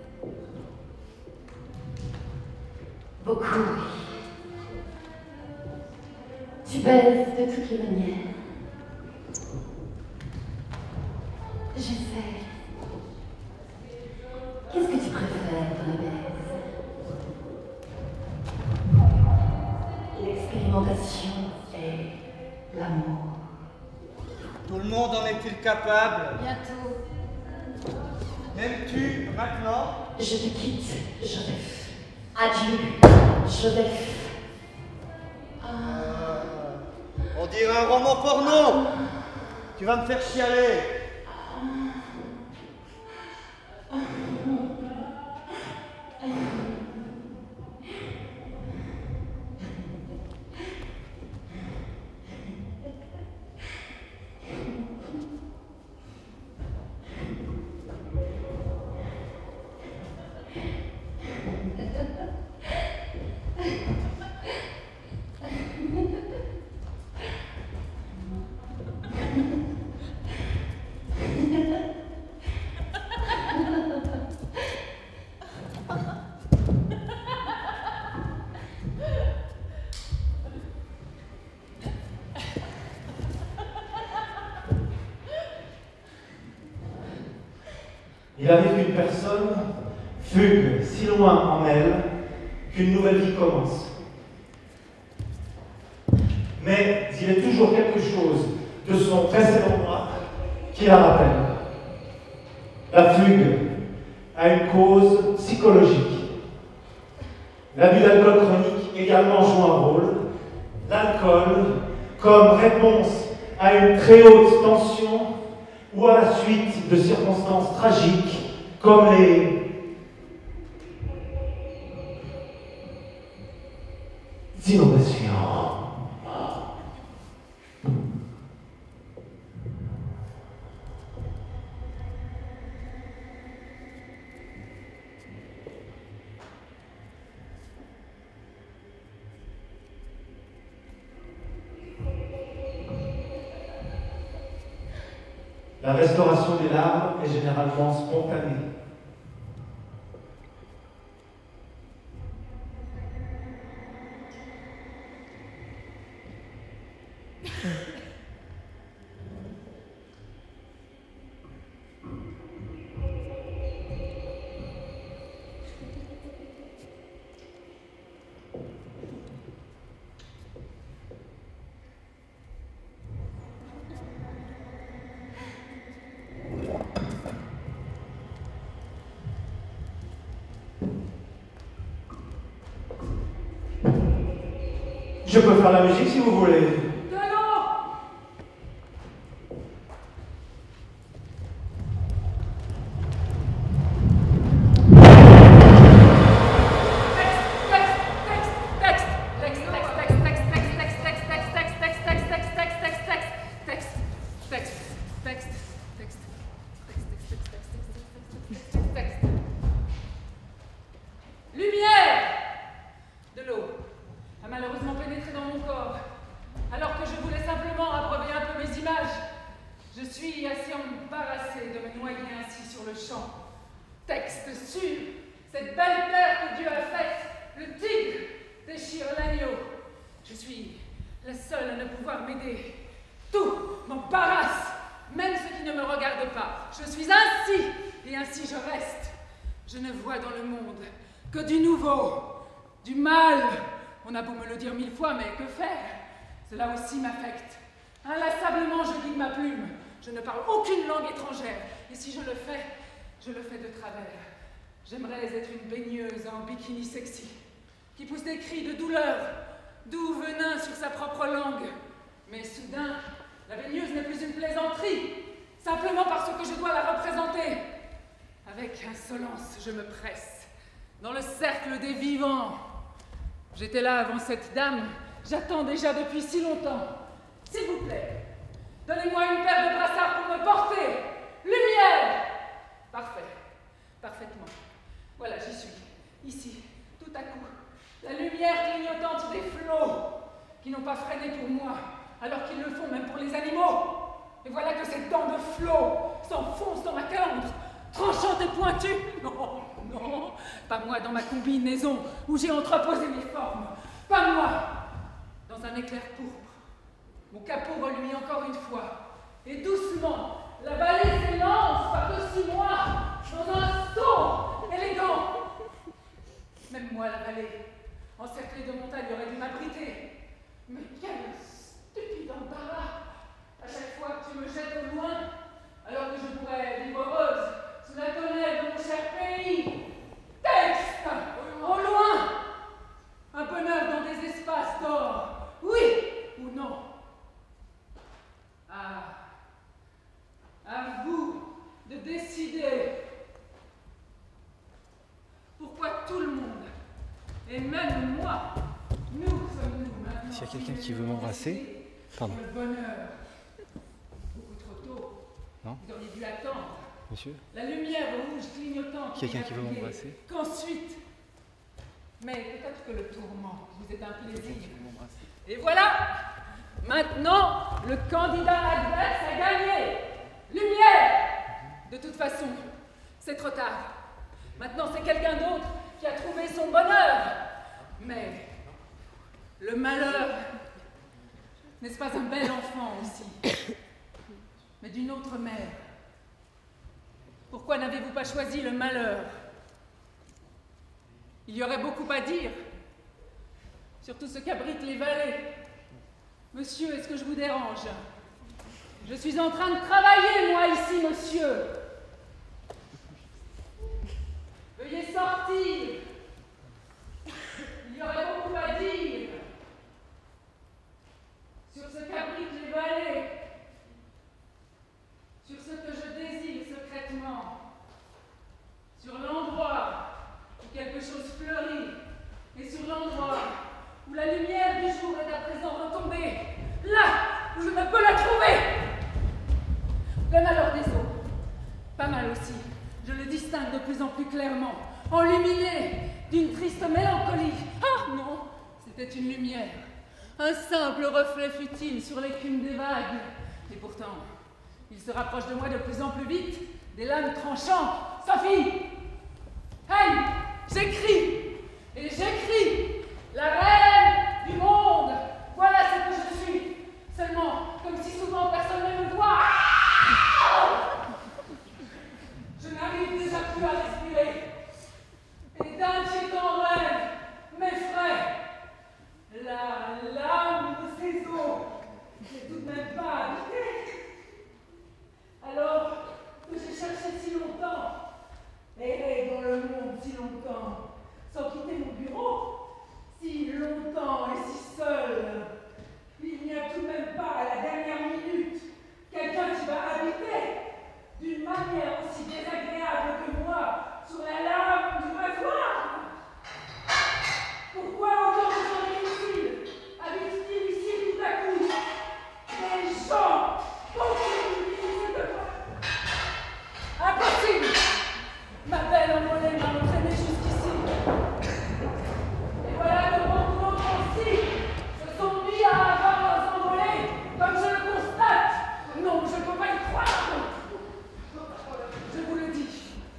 Beaucoup, oui. Tu baises de toutes les manières. Je sais. Qu'est-ce que tu préfères dans la baise? L'expérimentation et l'amour. Tout le monde en est-il capable? Bientôt. Même tu, maintenant? Je te quitte, Joseph. Adieu, Joseph. On dirait un roman porno. Tu vas me faire chialer. Il arrive qu'une personne fugue si loin en elle qu'une nouvelle vie commence. Mais il est toujours quelque chose de son précédent moi qui la rappelle. La fugue a une cause psychologique. L'abus d'alcool chronique également joue un rôle. L'alcool comme réponse à une très haute tension ou à la suite de circonstances tragiques comme les inondations. La restauration des larmes est généralement spontanée. Je peux faire la musique si vous voulez. Cela aussi m'affecte. Inlassablement, je guide ma plume. Je ne parle aucune langue étrangère. Et si je le fais de travers. J'aimerais être une baigneuse en bikini sexy, qui pousse des cris de douleur, doux venin sur sa propre langue. Mais soudain, la baigneuse n'est plus une plaisanterie, simplement parce que je dois la représenter. Avec insolence, je me presse dans le cercle des vivants. J'étais là avant cette dame. J'attends déjà depuis si longtemps. S'il vous plaît, donnez-moi une paire de brassards pour me porter. Lumière! Parfait. Parfaitement. Voilà, j'y suis. Ici, tout à coup. La lumière clignotante des flots qui n'ont pas freiné pour moi, alors qu'ils le font même pour les animaux. Et voilà que cette dent de flots s'enfonce dans ma calandre, tranchant et pointant. moi dans ma combinaison où j'ai entreposé mes formes. Pas moi. Dans un éclair pourpre. Mon capot reluit encore une fois. Et doucement, la vallée s'élance par-dessus moi dans un saut élégant. Même moi, la vallée, encerclée de montagnes, aurait dû m'abriter. Mais quel stupide embarras! À chaque fois que tu me jettes au loin, alors que je pourrais vivre heureuse sous la tonnelle de mon cher pays. Texte! Au loin! Un bonheur dans des espaces d'or. Oui ou non? À vous de décider. Pourquoi tout le monde, et même moi, nous sommes-nous maintenant? S'il y a quelqu'un qui veut m'embrasser, pardon. Le bonheur. Beaucoup trop tôt. Non? Vous auriez dû attendre. Monsieur? La lumière rouge clignotante. Quelqu'un qui veut m'embrasser? Qu'ensuite. Mais peut-être que le tourment vous est un plaisir. Et voilà! Maintenant, le candidat adverse a gagné! Lumière! De toute façon, c'est trop tard. Maintenant, c'est quelqu'un d'autre qui a trouvé son bonheur. Mais le malheur, n'est-ce pas un bel enfant aussi? Mais d'une autre mère. Pourquoi n'avez-vous pas choisi le malheur? Il y aurait beaucoup à dire, surtout ce qu'abritent les vallées. Monsieur, est-ce que je vous dérange? Je suis en train de travailler, moi, ici, monsieur. Veuillez sortir. Il y aurait beaucoup à dire sur ce qu'abritent les vallées, sur ce que je désire secrètement, sur l'endroit où quelque chose fleurit, et sur l'endroit où la lumière du jour est à présent retombée, là où je ne peux la trouver. Le malheur des eaux, pas mal aussi, je le distingue de plus en plus clairement, enluminé d'une triste mélancolie. Ah non, c'était une lumière, un simple reflet futile sur l'écume des vagues. Et pourtant, il se rapproche de moi de plus en plus vite, des lames tranchantes. Sophie! Hey! J'écris! Et j'écris! La reine du monde! Voilà ce que je suis! Seulement, comme si souvent personne ne me voit, je n'arrive déjà plus à respirer. Et d'inquiétants rêves m'effraient. La lame de ces eaux n'est tout de même pas habitée. Alors que j'ai cherché si longtemps, erré dans le monde si longtemps, sans quitter mon bureau, si longtemps et si seul, il n'y a tout de même pas à la dernière minute quelqu'un qui va habiter d'une manière aussi désagréable que moi sur la lame du rasoir. Pourquoi autant de gens difficiles habitent-ils ici tout à coup? Des gens beaucoup plus difficiles que moi. Impossible! Ma belle envolée m'a entraîné jusqu'ici. Et voilà que beaucoup d'autres aussi se sont mis à avoir leurs envolées, comme je le constate. Non, je ne peux pas y croire. Je vous le dis.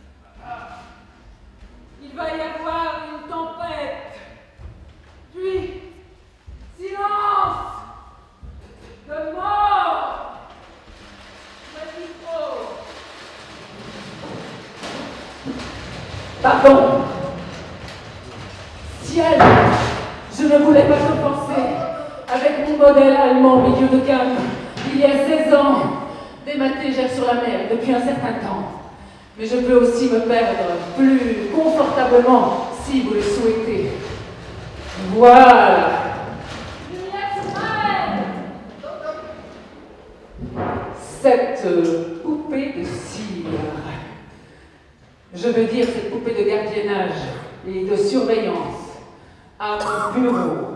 Il va y avoir une tempête. Puis, silence de mort. Magnifique. Pardon. Ciel, je ne voulais pas t'offenser avec mon modèle allemand au milieu de gamme. Il y a 16 ans, des matégères sur la mer depuis un certain temps. Mais je peux aussi me perdre plus confortablement si vous le souhaitez. Voilà. Cette poupée de cire, je veux dire cette poupée de gardiennage et de surveillance à mon bureau.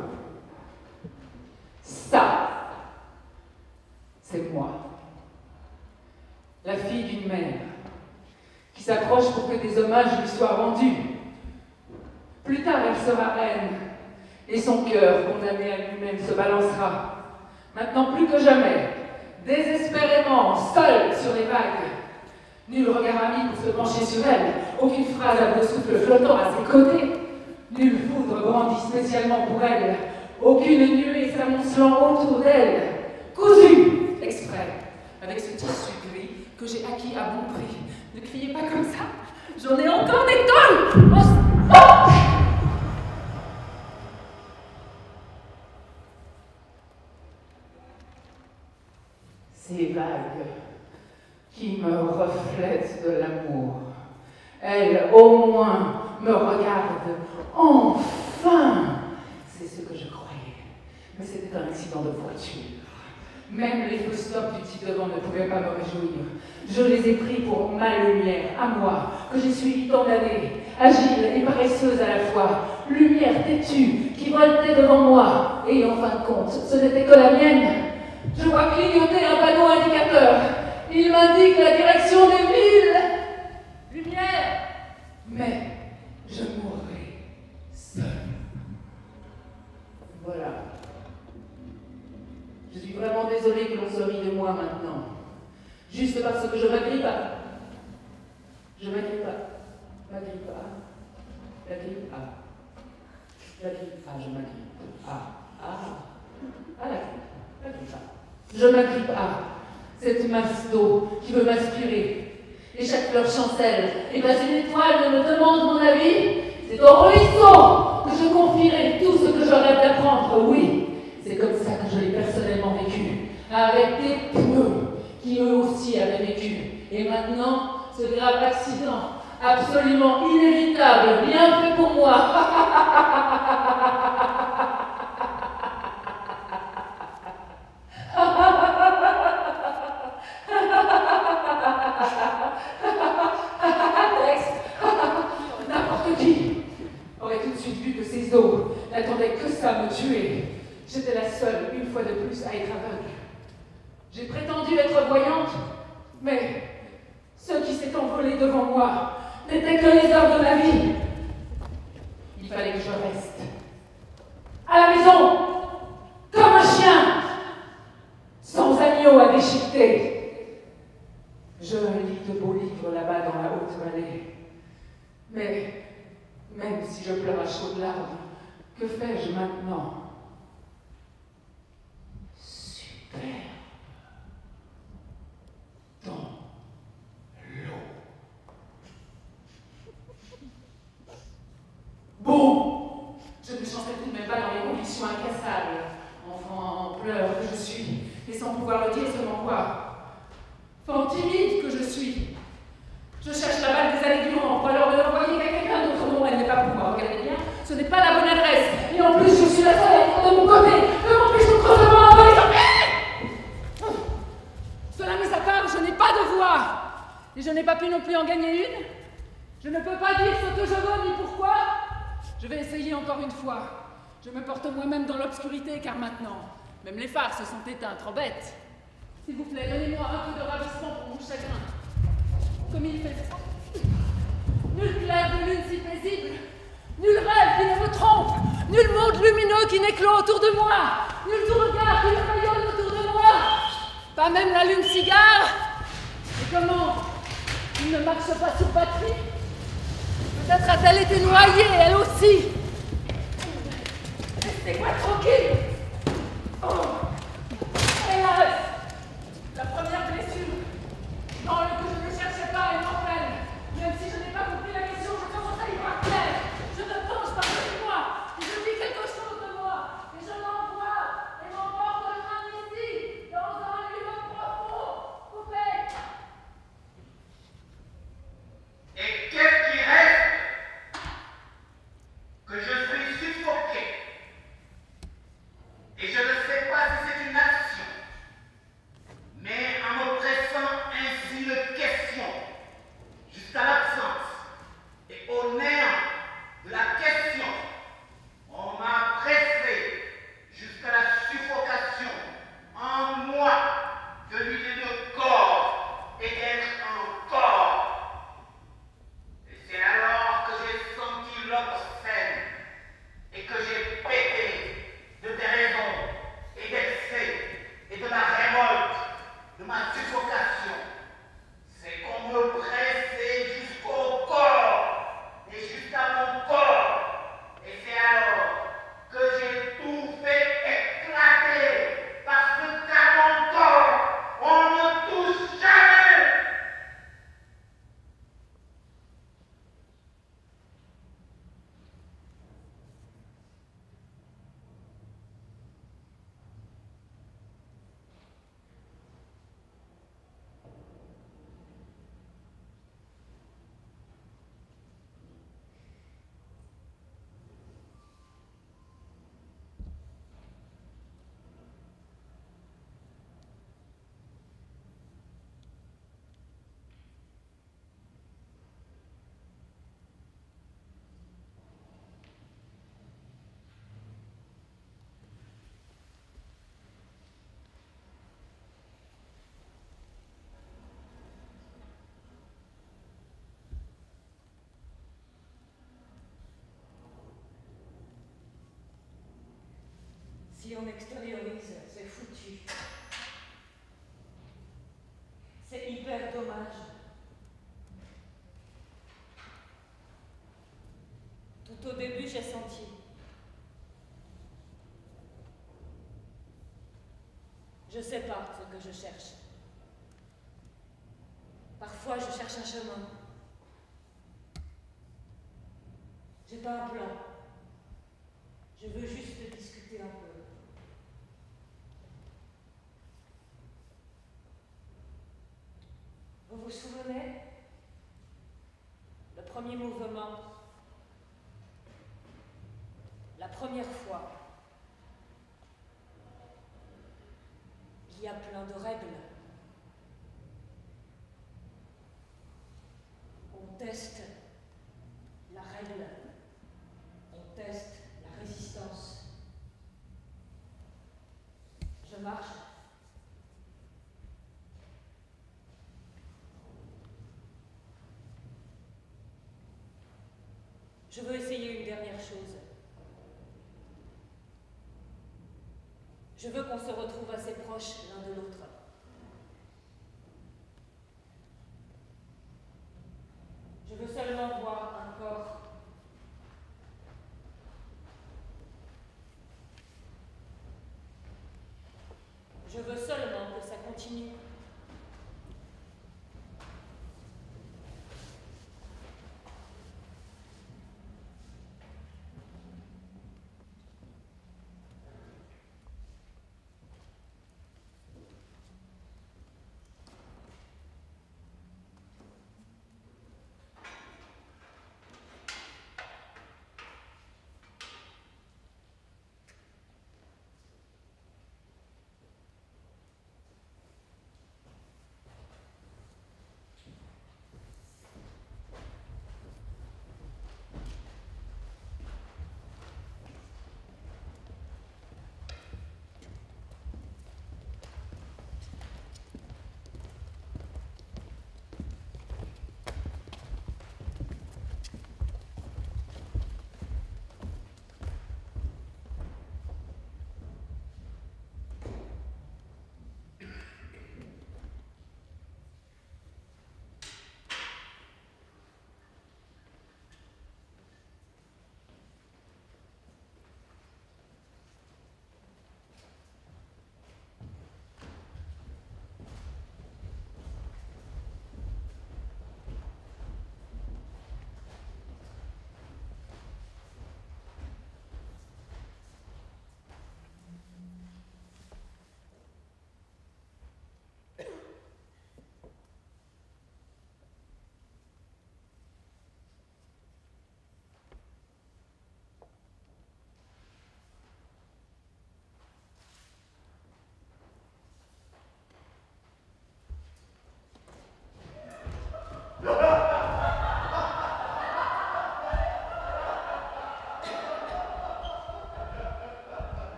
Ça, c'est moi, la fille d'une mère qui s'accroche pour que des hommages lui soient rendus. Plus tard, elle sera reine et son cœur, condamné à lui-même, se balancera. Maintenant, plus que jamais, désespérément, seul sur les vagues. Nul regard ami pour se pencher sur elle, aucune phrase à bout de souffle flottant à ses côtés, nulle foudre brandie spécialement pour elle, aucune nuée s'amoncelant autour d'elle, cousue exprès, avec ce tissu gris que j'ai acquis à bon prix. Ne criez pas comme ça, j'en ai encore des tonnes. Oh! Ces vagues qui me reflètent de l'amour, elles au moins me regardent enfin. C'est ce que je croyais, mais c'était un accident de voiture. Même les feux stop du petit devant ne pouvaient pas me réjouir. Je les ai pris pour ma lumière, à moi, que j'ai suivi tant d'années, agile et paresseuse à la fois, lumière têtue qui voltait devant moi, et en fin de compte, ce n'était que la mienne. Je vois clignoter un panneau indicateur. Il m'indique la direction des villes. Lumière. Mais je mourrai seule. Voilà. Je suis vraiment désolée que l'on se rie de moi maintenant. Juste parce que je m'agrippe pas. Je m'agrippe pas. M'agrippe pas. M'agrippe pas. M'agrippe pas, je m'agrippe. La grippe. M'agrippe pas. Je m'agrippe à cette masse d'eau qui veut m'aspirer. Et chaque fleur chancelle, et pas une étoile me demande mon avis. C'est au ruisseau que je confierai tout ce que je rêve d'apprendre. Oui, c'est comme ça que je l'ai personnellement vécu. Avec des pneus qui eux aussi avaient vécu. Et maintenant, ce grave accident, absolument inévitable, bien fait pour moi. N'importe qui aurait tout de suite vu que ces eaux n'attendaient que ça me tuer. J'étais la seule, une fois de plus, à être aveugle. J'ai prétendu être voyante, mais ce qui s'est envolé devant moi n'était que les heures de ma vie. Il fallait que je reste à la maison, comme un chien, sans agneau à déchiqueter. Je lis de beaux livres là-bas dans la haute vallée. Mais même si je pleure à chaudes larmes, que fais-je maintenant? Super. Dans l'eau. Bon, je ne chantais tout de même pas dans les convictions incassables, enfant en pleurs que je suis, et sans pouvoir le dire seulement quoi. Femme timide que je suis. Je cherche la balle des années durant, pour alors de l'envoyer à quelqu'un d'autre. Non, elle n'est pas pour moi, regardez bien, ce n'est pas la bonne adresse. Et en plus, je suis la seule à être de mon côté. Comment puis-je me creuser devant un les Cela mis à part, je n'ai pas de voix. Et je n'ai pas pu non plus en gagner une. Je ne peux pas dire ce que je veux ni pourquoi. Je vais essayer encore une fois. Je me porte moi-même dans l'obscurité, car maintenant, même les phares se sont éteints, trop bêtes. S'il vous plaît, donnez-moi un peu de ravissement pour mon chagrin. Comme il fait nul clair de lune si paisible, nul rêve qui ne me trompe, nul monde lumineux qui n'éclot autour de moi, nul doux regard qui me rayonne autour de moi, pas même la lune cigare. Et comment il ne marche pas sous batterie? Peut-être a-t-elle été noyée, elle aussi. Laissez-moi tranquille. Oh. Hélas, la première blessure, dans le que je ne cherchais pas, est mortelle. Même si je n'ai pas compris la question, je commence à y voir clair. Je me penche par-dessus moi, et je dis quelque chose de moi, et je l'envoie, et m'emporte loin d'ici, dans un lieu profond, coupé. Et qu'est-ce qui reste? Que je suis suffoqué. Si on extériorise, c'est foutu. C'est hyper dommage. Tout au début, j'ai senti. Je sais pas ce que je cherche. Parfois, je cherche un chemin. J'ai pas un plan. Je veux juste discuter un peu. Vous vous souvenez? Le premier mouvement. La première fois. Il y a plein de règles. On teste la règle. On teste la résistance. Je marche. Je veux essayer une dernière chose. Je veux qu'on se retrouve assez proches l'un de l'autre. Je veux seulement voir un corps. Je veux seulement que ça continue.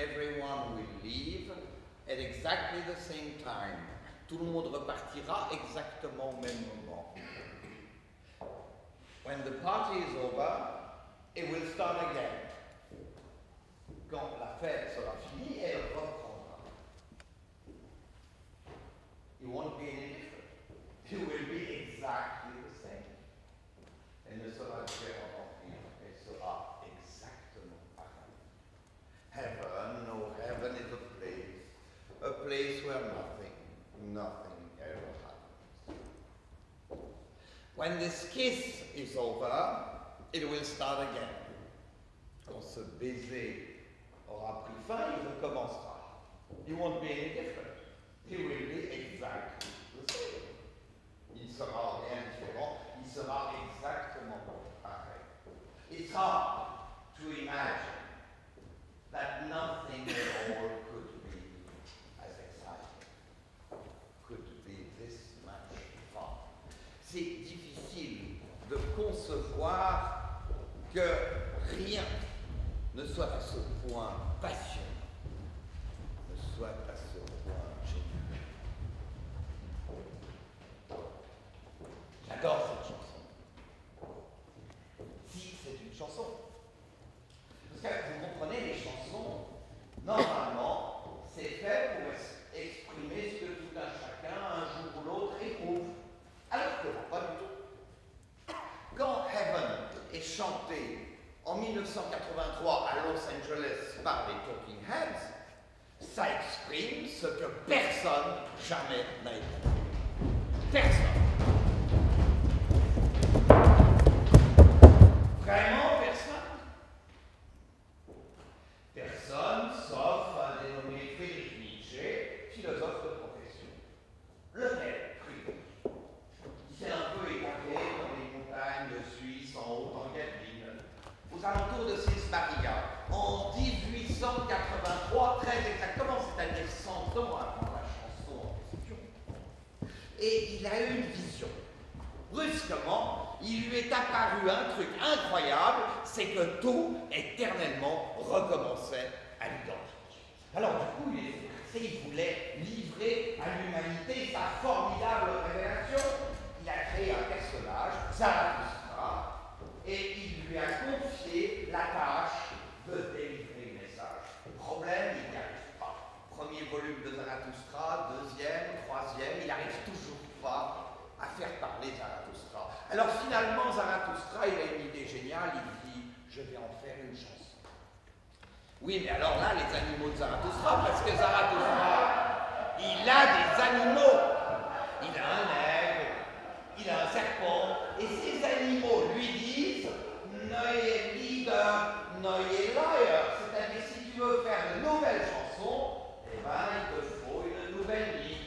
everyone will leave at exactly the same time. Tout le monde repartira exactement au même moment. When the party is over, it will start again. Quand la fête sera finie, elle reprendra. It won't be any different. It will be exactly the same. Elle ne sera différente en rien. Elle sera exactement pareille. Heaven, no, heaven is a place where nothing ever happens. When this kiss is over, it will start again. Quand ce baiser aura pris fin, il recommencera. It won't be any different. It will be exactly the same. Il ne sera rien différent, il sera exactement pareil. It's hard to imagine that nothing at all could be as exciting, could be this much fun. C'est difficile de concevoir que rien ne soit à ce point passionnant, ne soit à ce point génial. J'adore cette chanson. Si c'est une chanson. Parce que vous comprenez, les chansons, normalement, c'est fait pour exprimer ce que tout un chacun, un jour ou l'autre, éprouve. Alors que pas du tout. Quand Heaven est chanté en 1983 à Los Angeles par les Talking Heads, ça exprime ce que personne jamais n'a éprouvé. Personne. Vraiment personne. Personne, sauf un dénommé Friedrich Nietzsche, philosophe de profession. Lequel, Friedrich? Il s'est un peu égaré dans les montagnes de Suisse, en haut, en Gadine, aux alentours de Sils-Maria, en 1883, très exactement, c'est-à-dire 100 ans avant la chanson en question. Et il a eu une vision. Brusquement, il lui est apparu un truc incroyable, c'est que tout éternellement recommençait à l'identique. Alors du coup, il voulait livrer à l'humanité sa formidable révélation. Il a créé un personnage, Zarathustra, et il lui a confié la tâche de délivrer le message. Le problème, il n'y arrive pas. Premier volume de Zarathustra, deuxième, troisième, il n'arrive toujours pas à faire parler Zarathustra. Alors finalement, Zarathustra, il a une idée géniale, il dit « je vais en faire une chanson ». Oui, mais alors là, les animaux de Zarathustra, parce que Zarathustra, il a des animaux. Il a un aigle, il a un serpent, et ces animaux lui disent « Neue Lieder, neue Leier », c'est-à-dire si tu veux faire de nouvelles chansons, eh ben, il te faut une nouvelle ligne.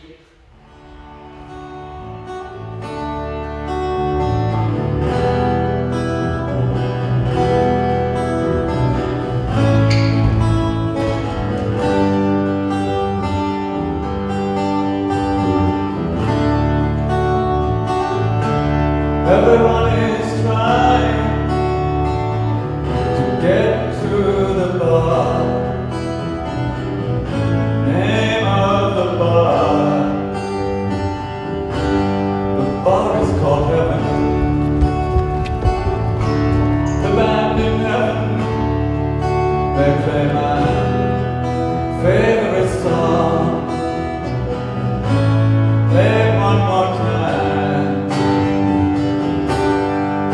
Everyone is trying to get to the bar. Name of the bar. The bar is called Heaven. The band in heaven, they play my favorite song. Play it one more time.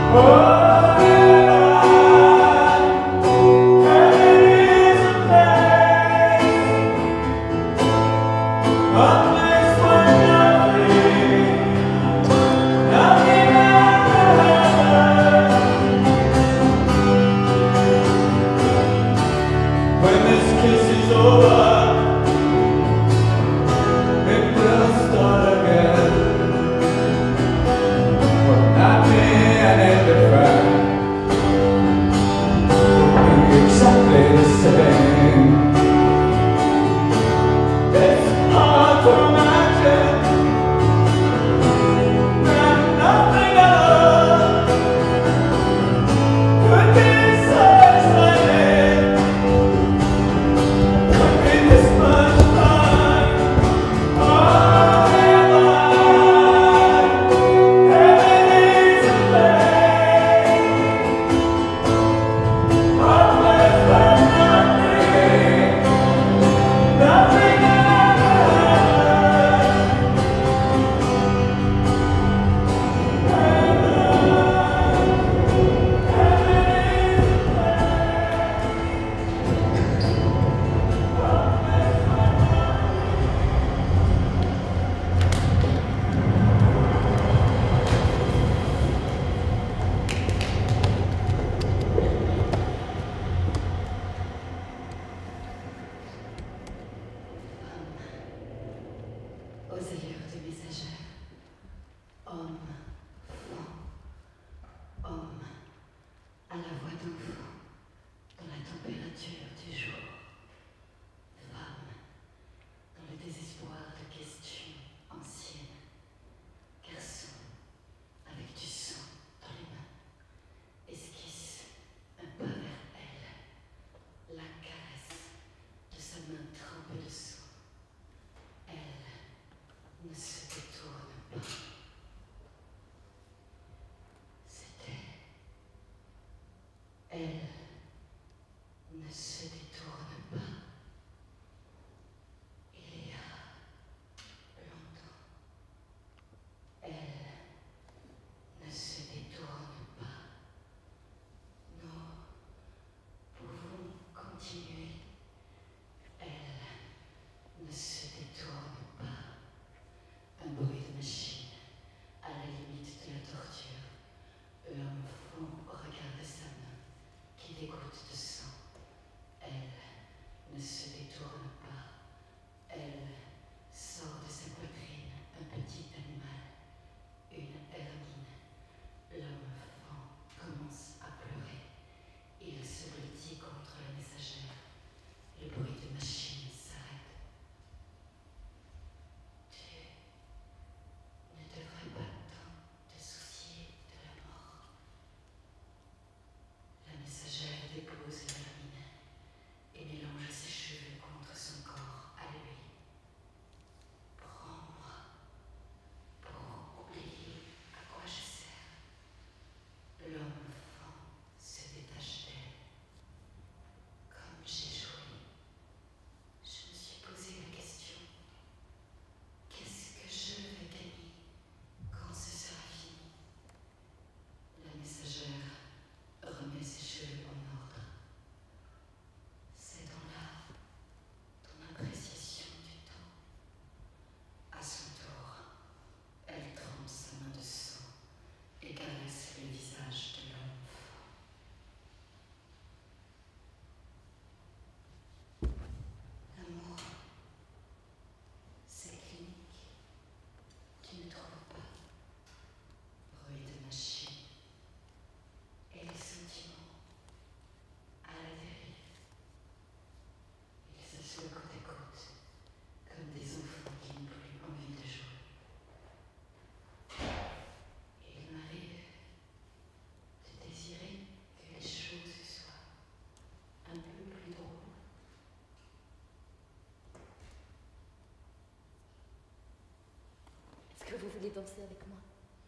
Vous voulez danser avec moi?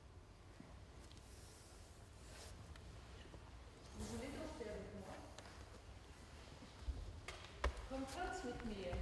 Vous voulez danser avec moi? Come dance with me.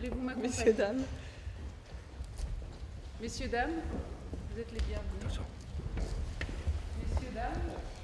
Voulez-vous m'accompagner? Messieurs, dames. Messieurs, dames, vous êtes les bienvenus. Messieurs, dames.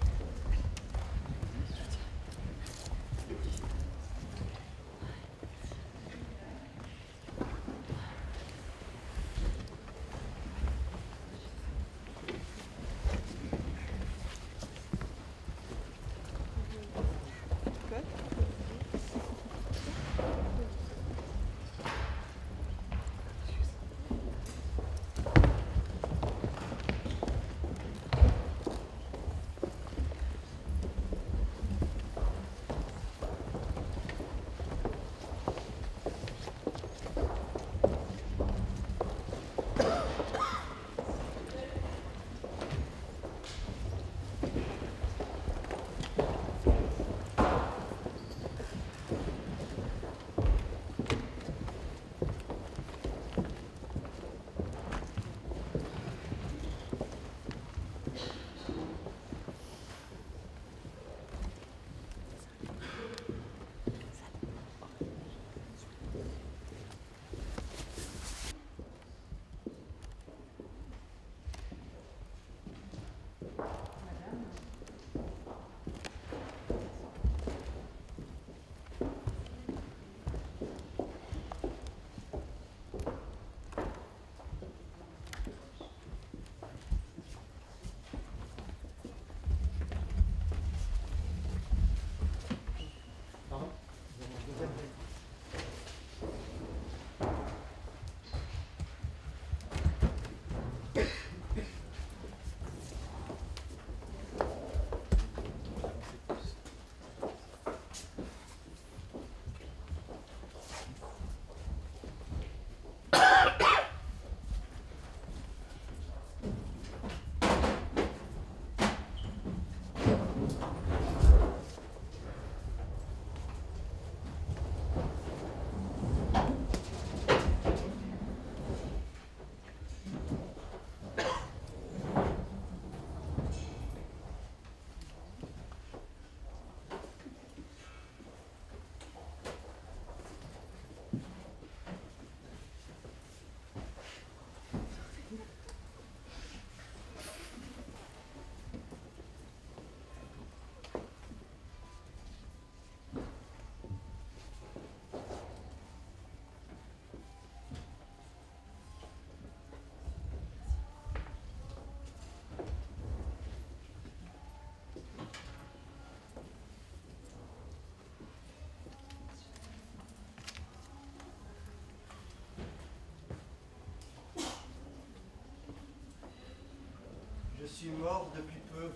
Je suis mort depuis peu.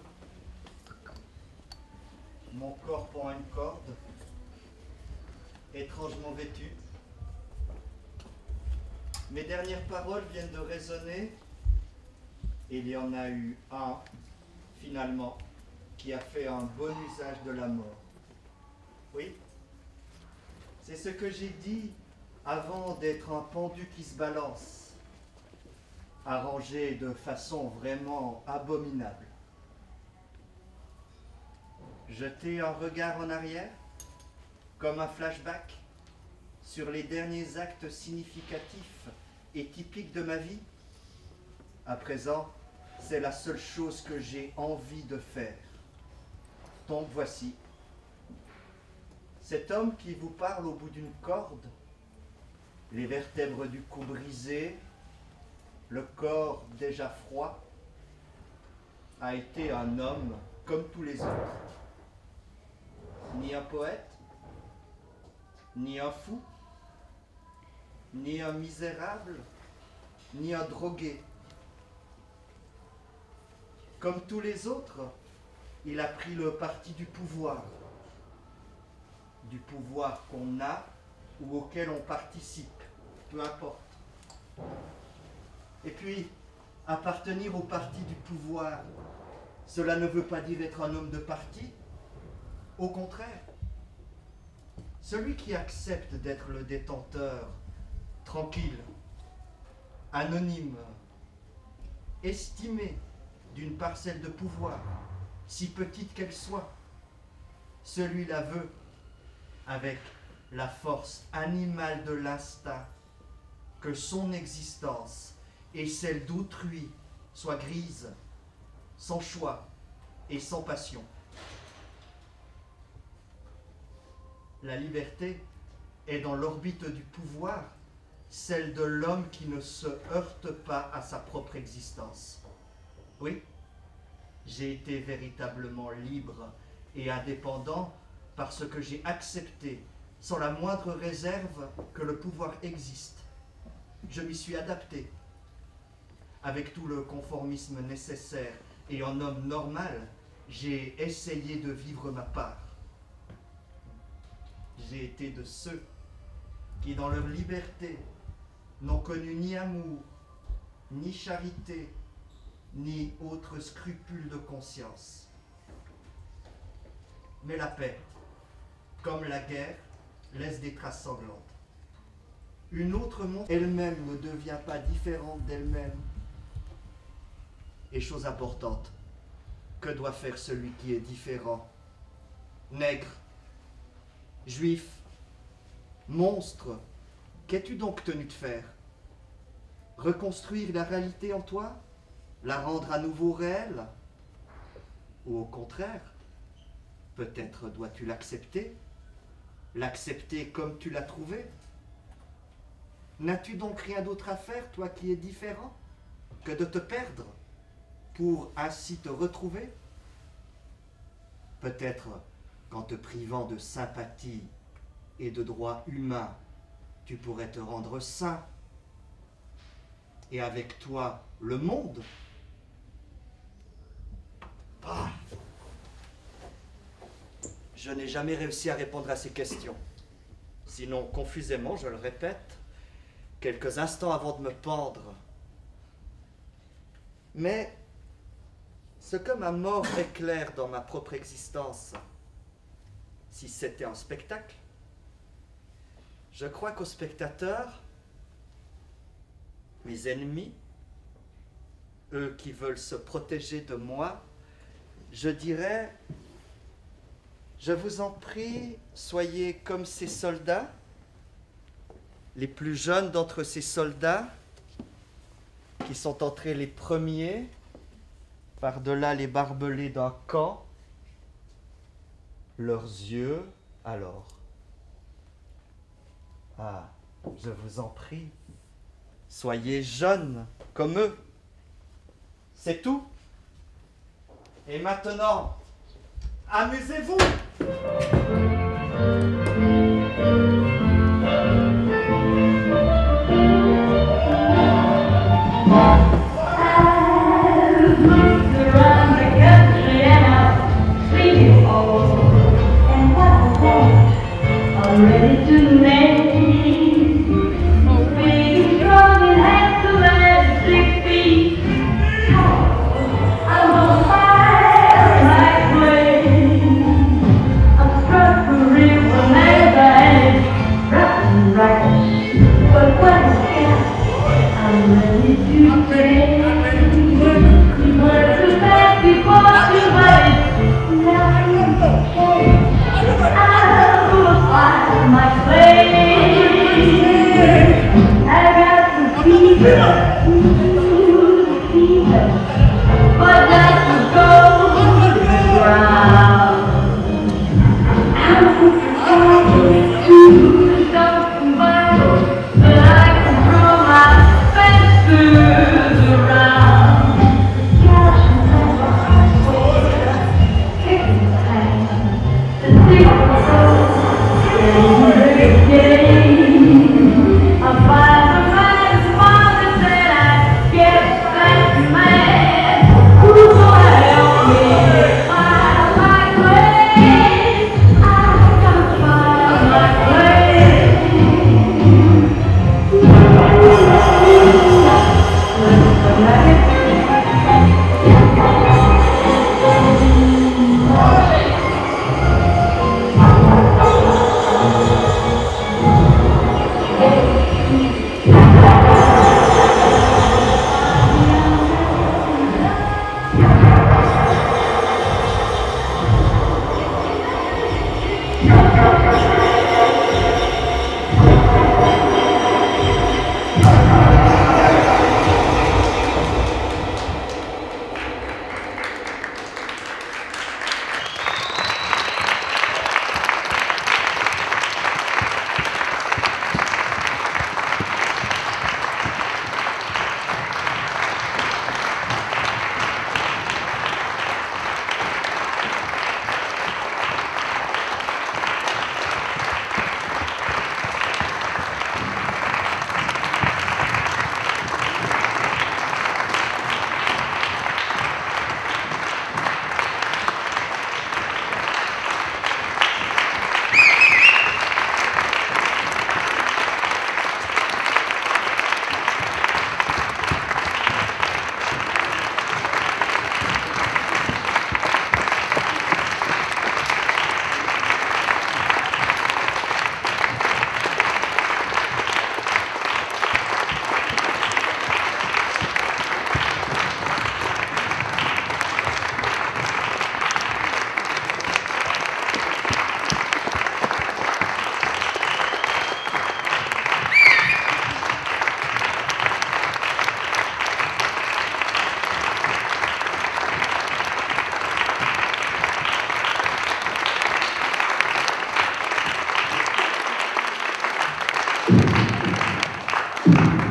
Mon corps pend une corde, étrangement vêtu. Mes dernières paroles viennent de résonner. Il y en a eu un, finalement, qui a fait un bon usage de la mort. Oui, c'est ce que j'ai dit avant d'être un pendu qui se balance, arrangé de façon vraiment abominable. Jeter un regard en arrière, comme un flashback, sur les derniers actes significatifs et typiques de ma vie. À présent, c'est la seule chose que j'ai envie de faire. Donc voici. Cet homme qui vous parle au bout d'une corde, les vertèbres du cou brisées, le corps déjà froid, a été un homme comme tous les autres. Ni un poète, ni un fou, ni un misérable, ni un drogué. Comme tous les autres, il a pris le parti du pouvoir qu'on a ou auquel on participe, peu importe. Et puis, appartenir au parti du pouvoir, cela ne veut pas dire être un homme de parti. Au contraire, celui qui accepte d'être le détenteur, tranquille, anonyme, estimé d'une parcelle de pouvoir, si petite qu'elle soit, celui-là veut, avec la force animale de l'instinct que son existence et celle d'autrui soient grises, sans choix et sans passion. La liberté est dans l'orbite du pouvoir, celle de l'homme qui ne se heurte pas à sa propre existence. Oui, j'ai été véritablement libre et indépendant parce que j'ai accepté, sans la moindre réserve, que le pouvoir existe. Je m'y suis adapté, avec tout le conformisme nécessaire, et en homme normal, j'ai essayé de vivre ma part. J'ai été de ceux qui, dans leur liberté, n'ont connu ni amour, ni charité, ni autre scrupule de conscience. Mais la paix, comme la guerre, laisse des traces sanglantes. Une autre monde elle-même ne devient pas différente d'elle-même. Et chose importante, que doit faire celui qui est différent? Nègre, juif, monstre, qu'es-tu donc tenu de faire? Reconstruire la réalité en toi? La rendre à nouveau réelle? Ou au contraire, peut-être dois-tu l'accepter? L'accepter comme tu l'as trouvé? N'as-tu donc rien d'autre à faire, toi qui es différent, que de te perdre, pour ainsi te retrouver? Peut-être qu'en te privant de sympathie et de droits humains, tu pourrais te rendre saint, et avec toi le monde. Ah. Je n'ai jamais réussi à répondre à ces questions. Sinon, confusément, je le répète, quelques instants avant de me pendre. Mais ce que ma mort éclaire dans ma propre existence, si c'était un spectacle, je crois qu'aux spectateurs, mes ennemis, eux qui veulent se protéger de moi, je dirais: je vous en prie, soyez comme ces soldats, les plus jeunes d'entre ces soldats, qui sont entrés les premiers, par-delà les barbelés d'un camp, leurs yeux alors. Ah, je vous en prie, soyez jeunes comme eux. C'est tout. Et maintenant, amusez-vous! Ready to name, being strong and have to let 6 feet. I'm on fire like flame. I'm struck for real for never and rotten right. But when I can, I'm ready to change. You were too bad before too late. Now you change. My place, I got the fever, but that's the gold ground. I'm trying to stop the battle, but I can throw my fences around. Cash and kicking time, the secret. I find the man's father said Thank you.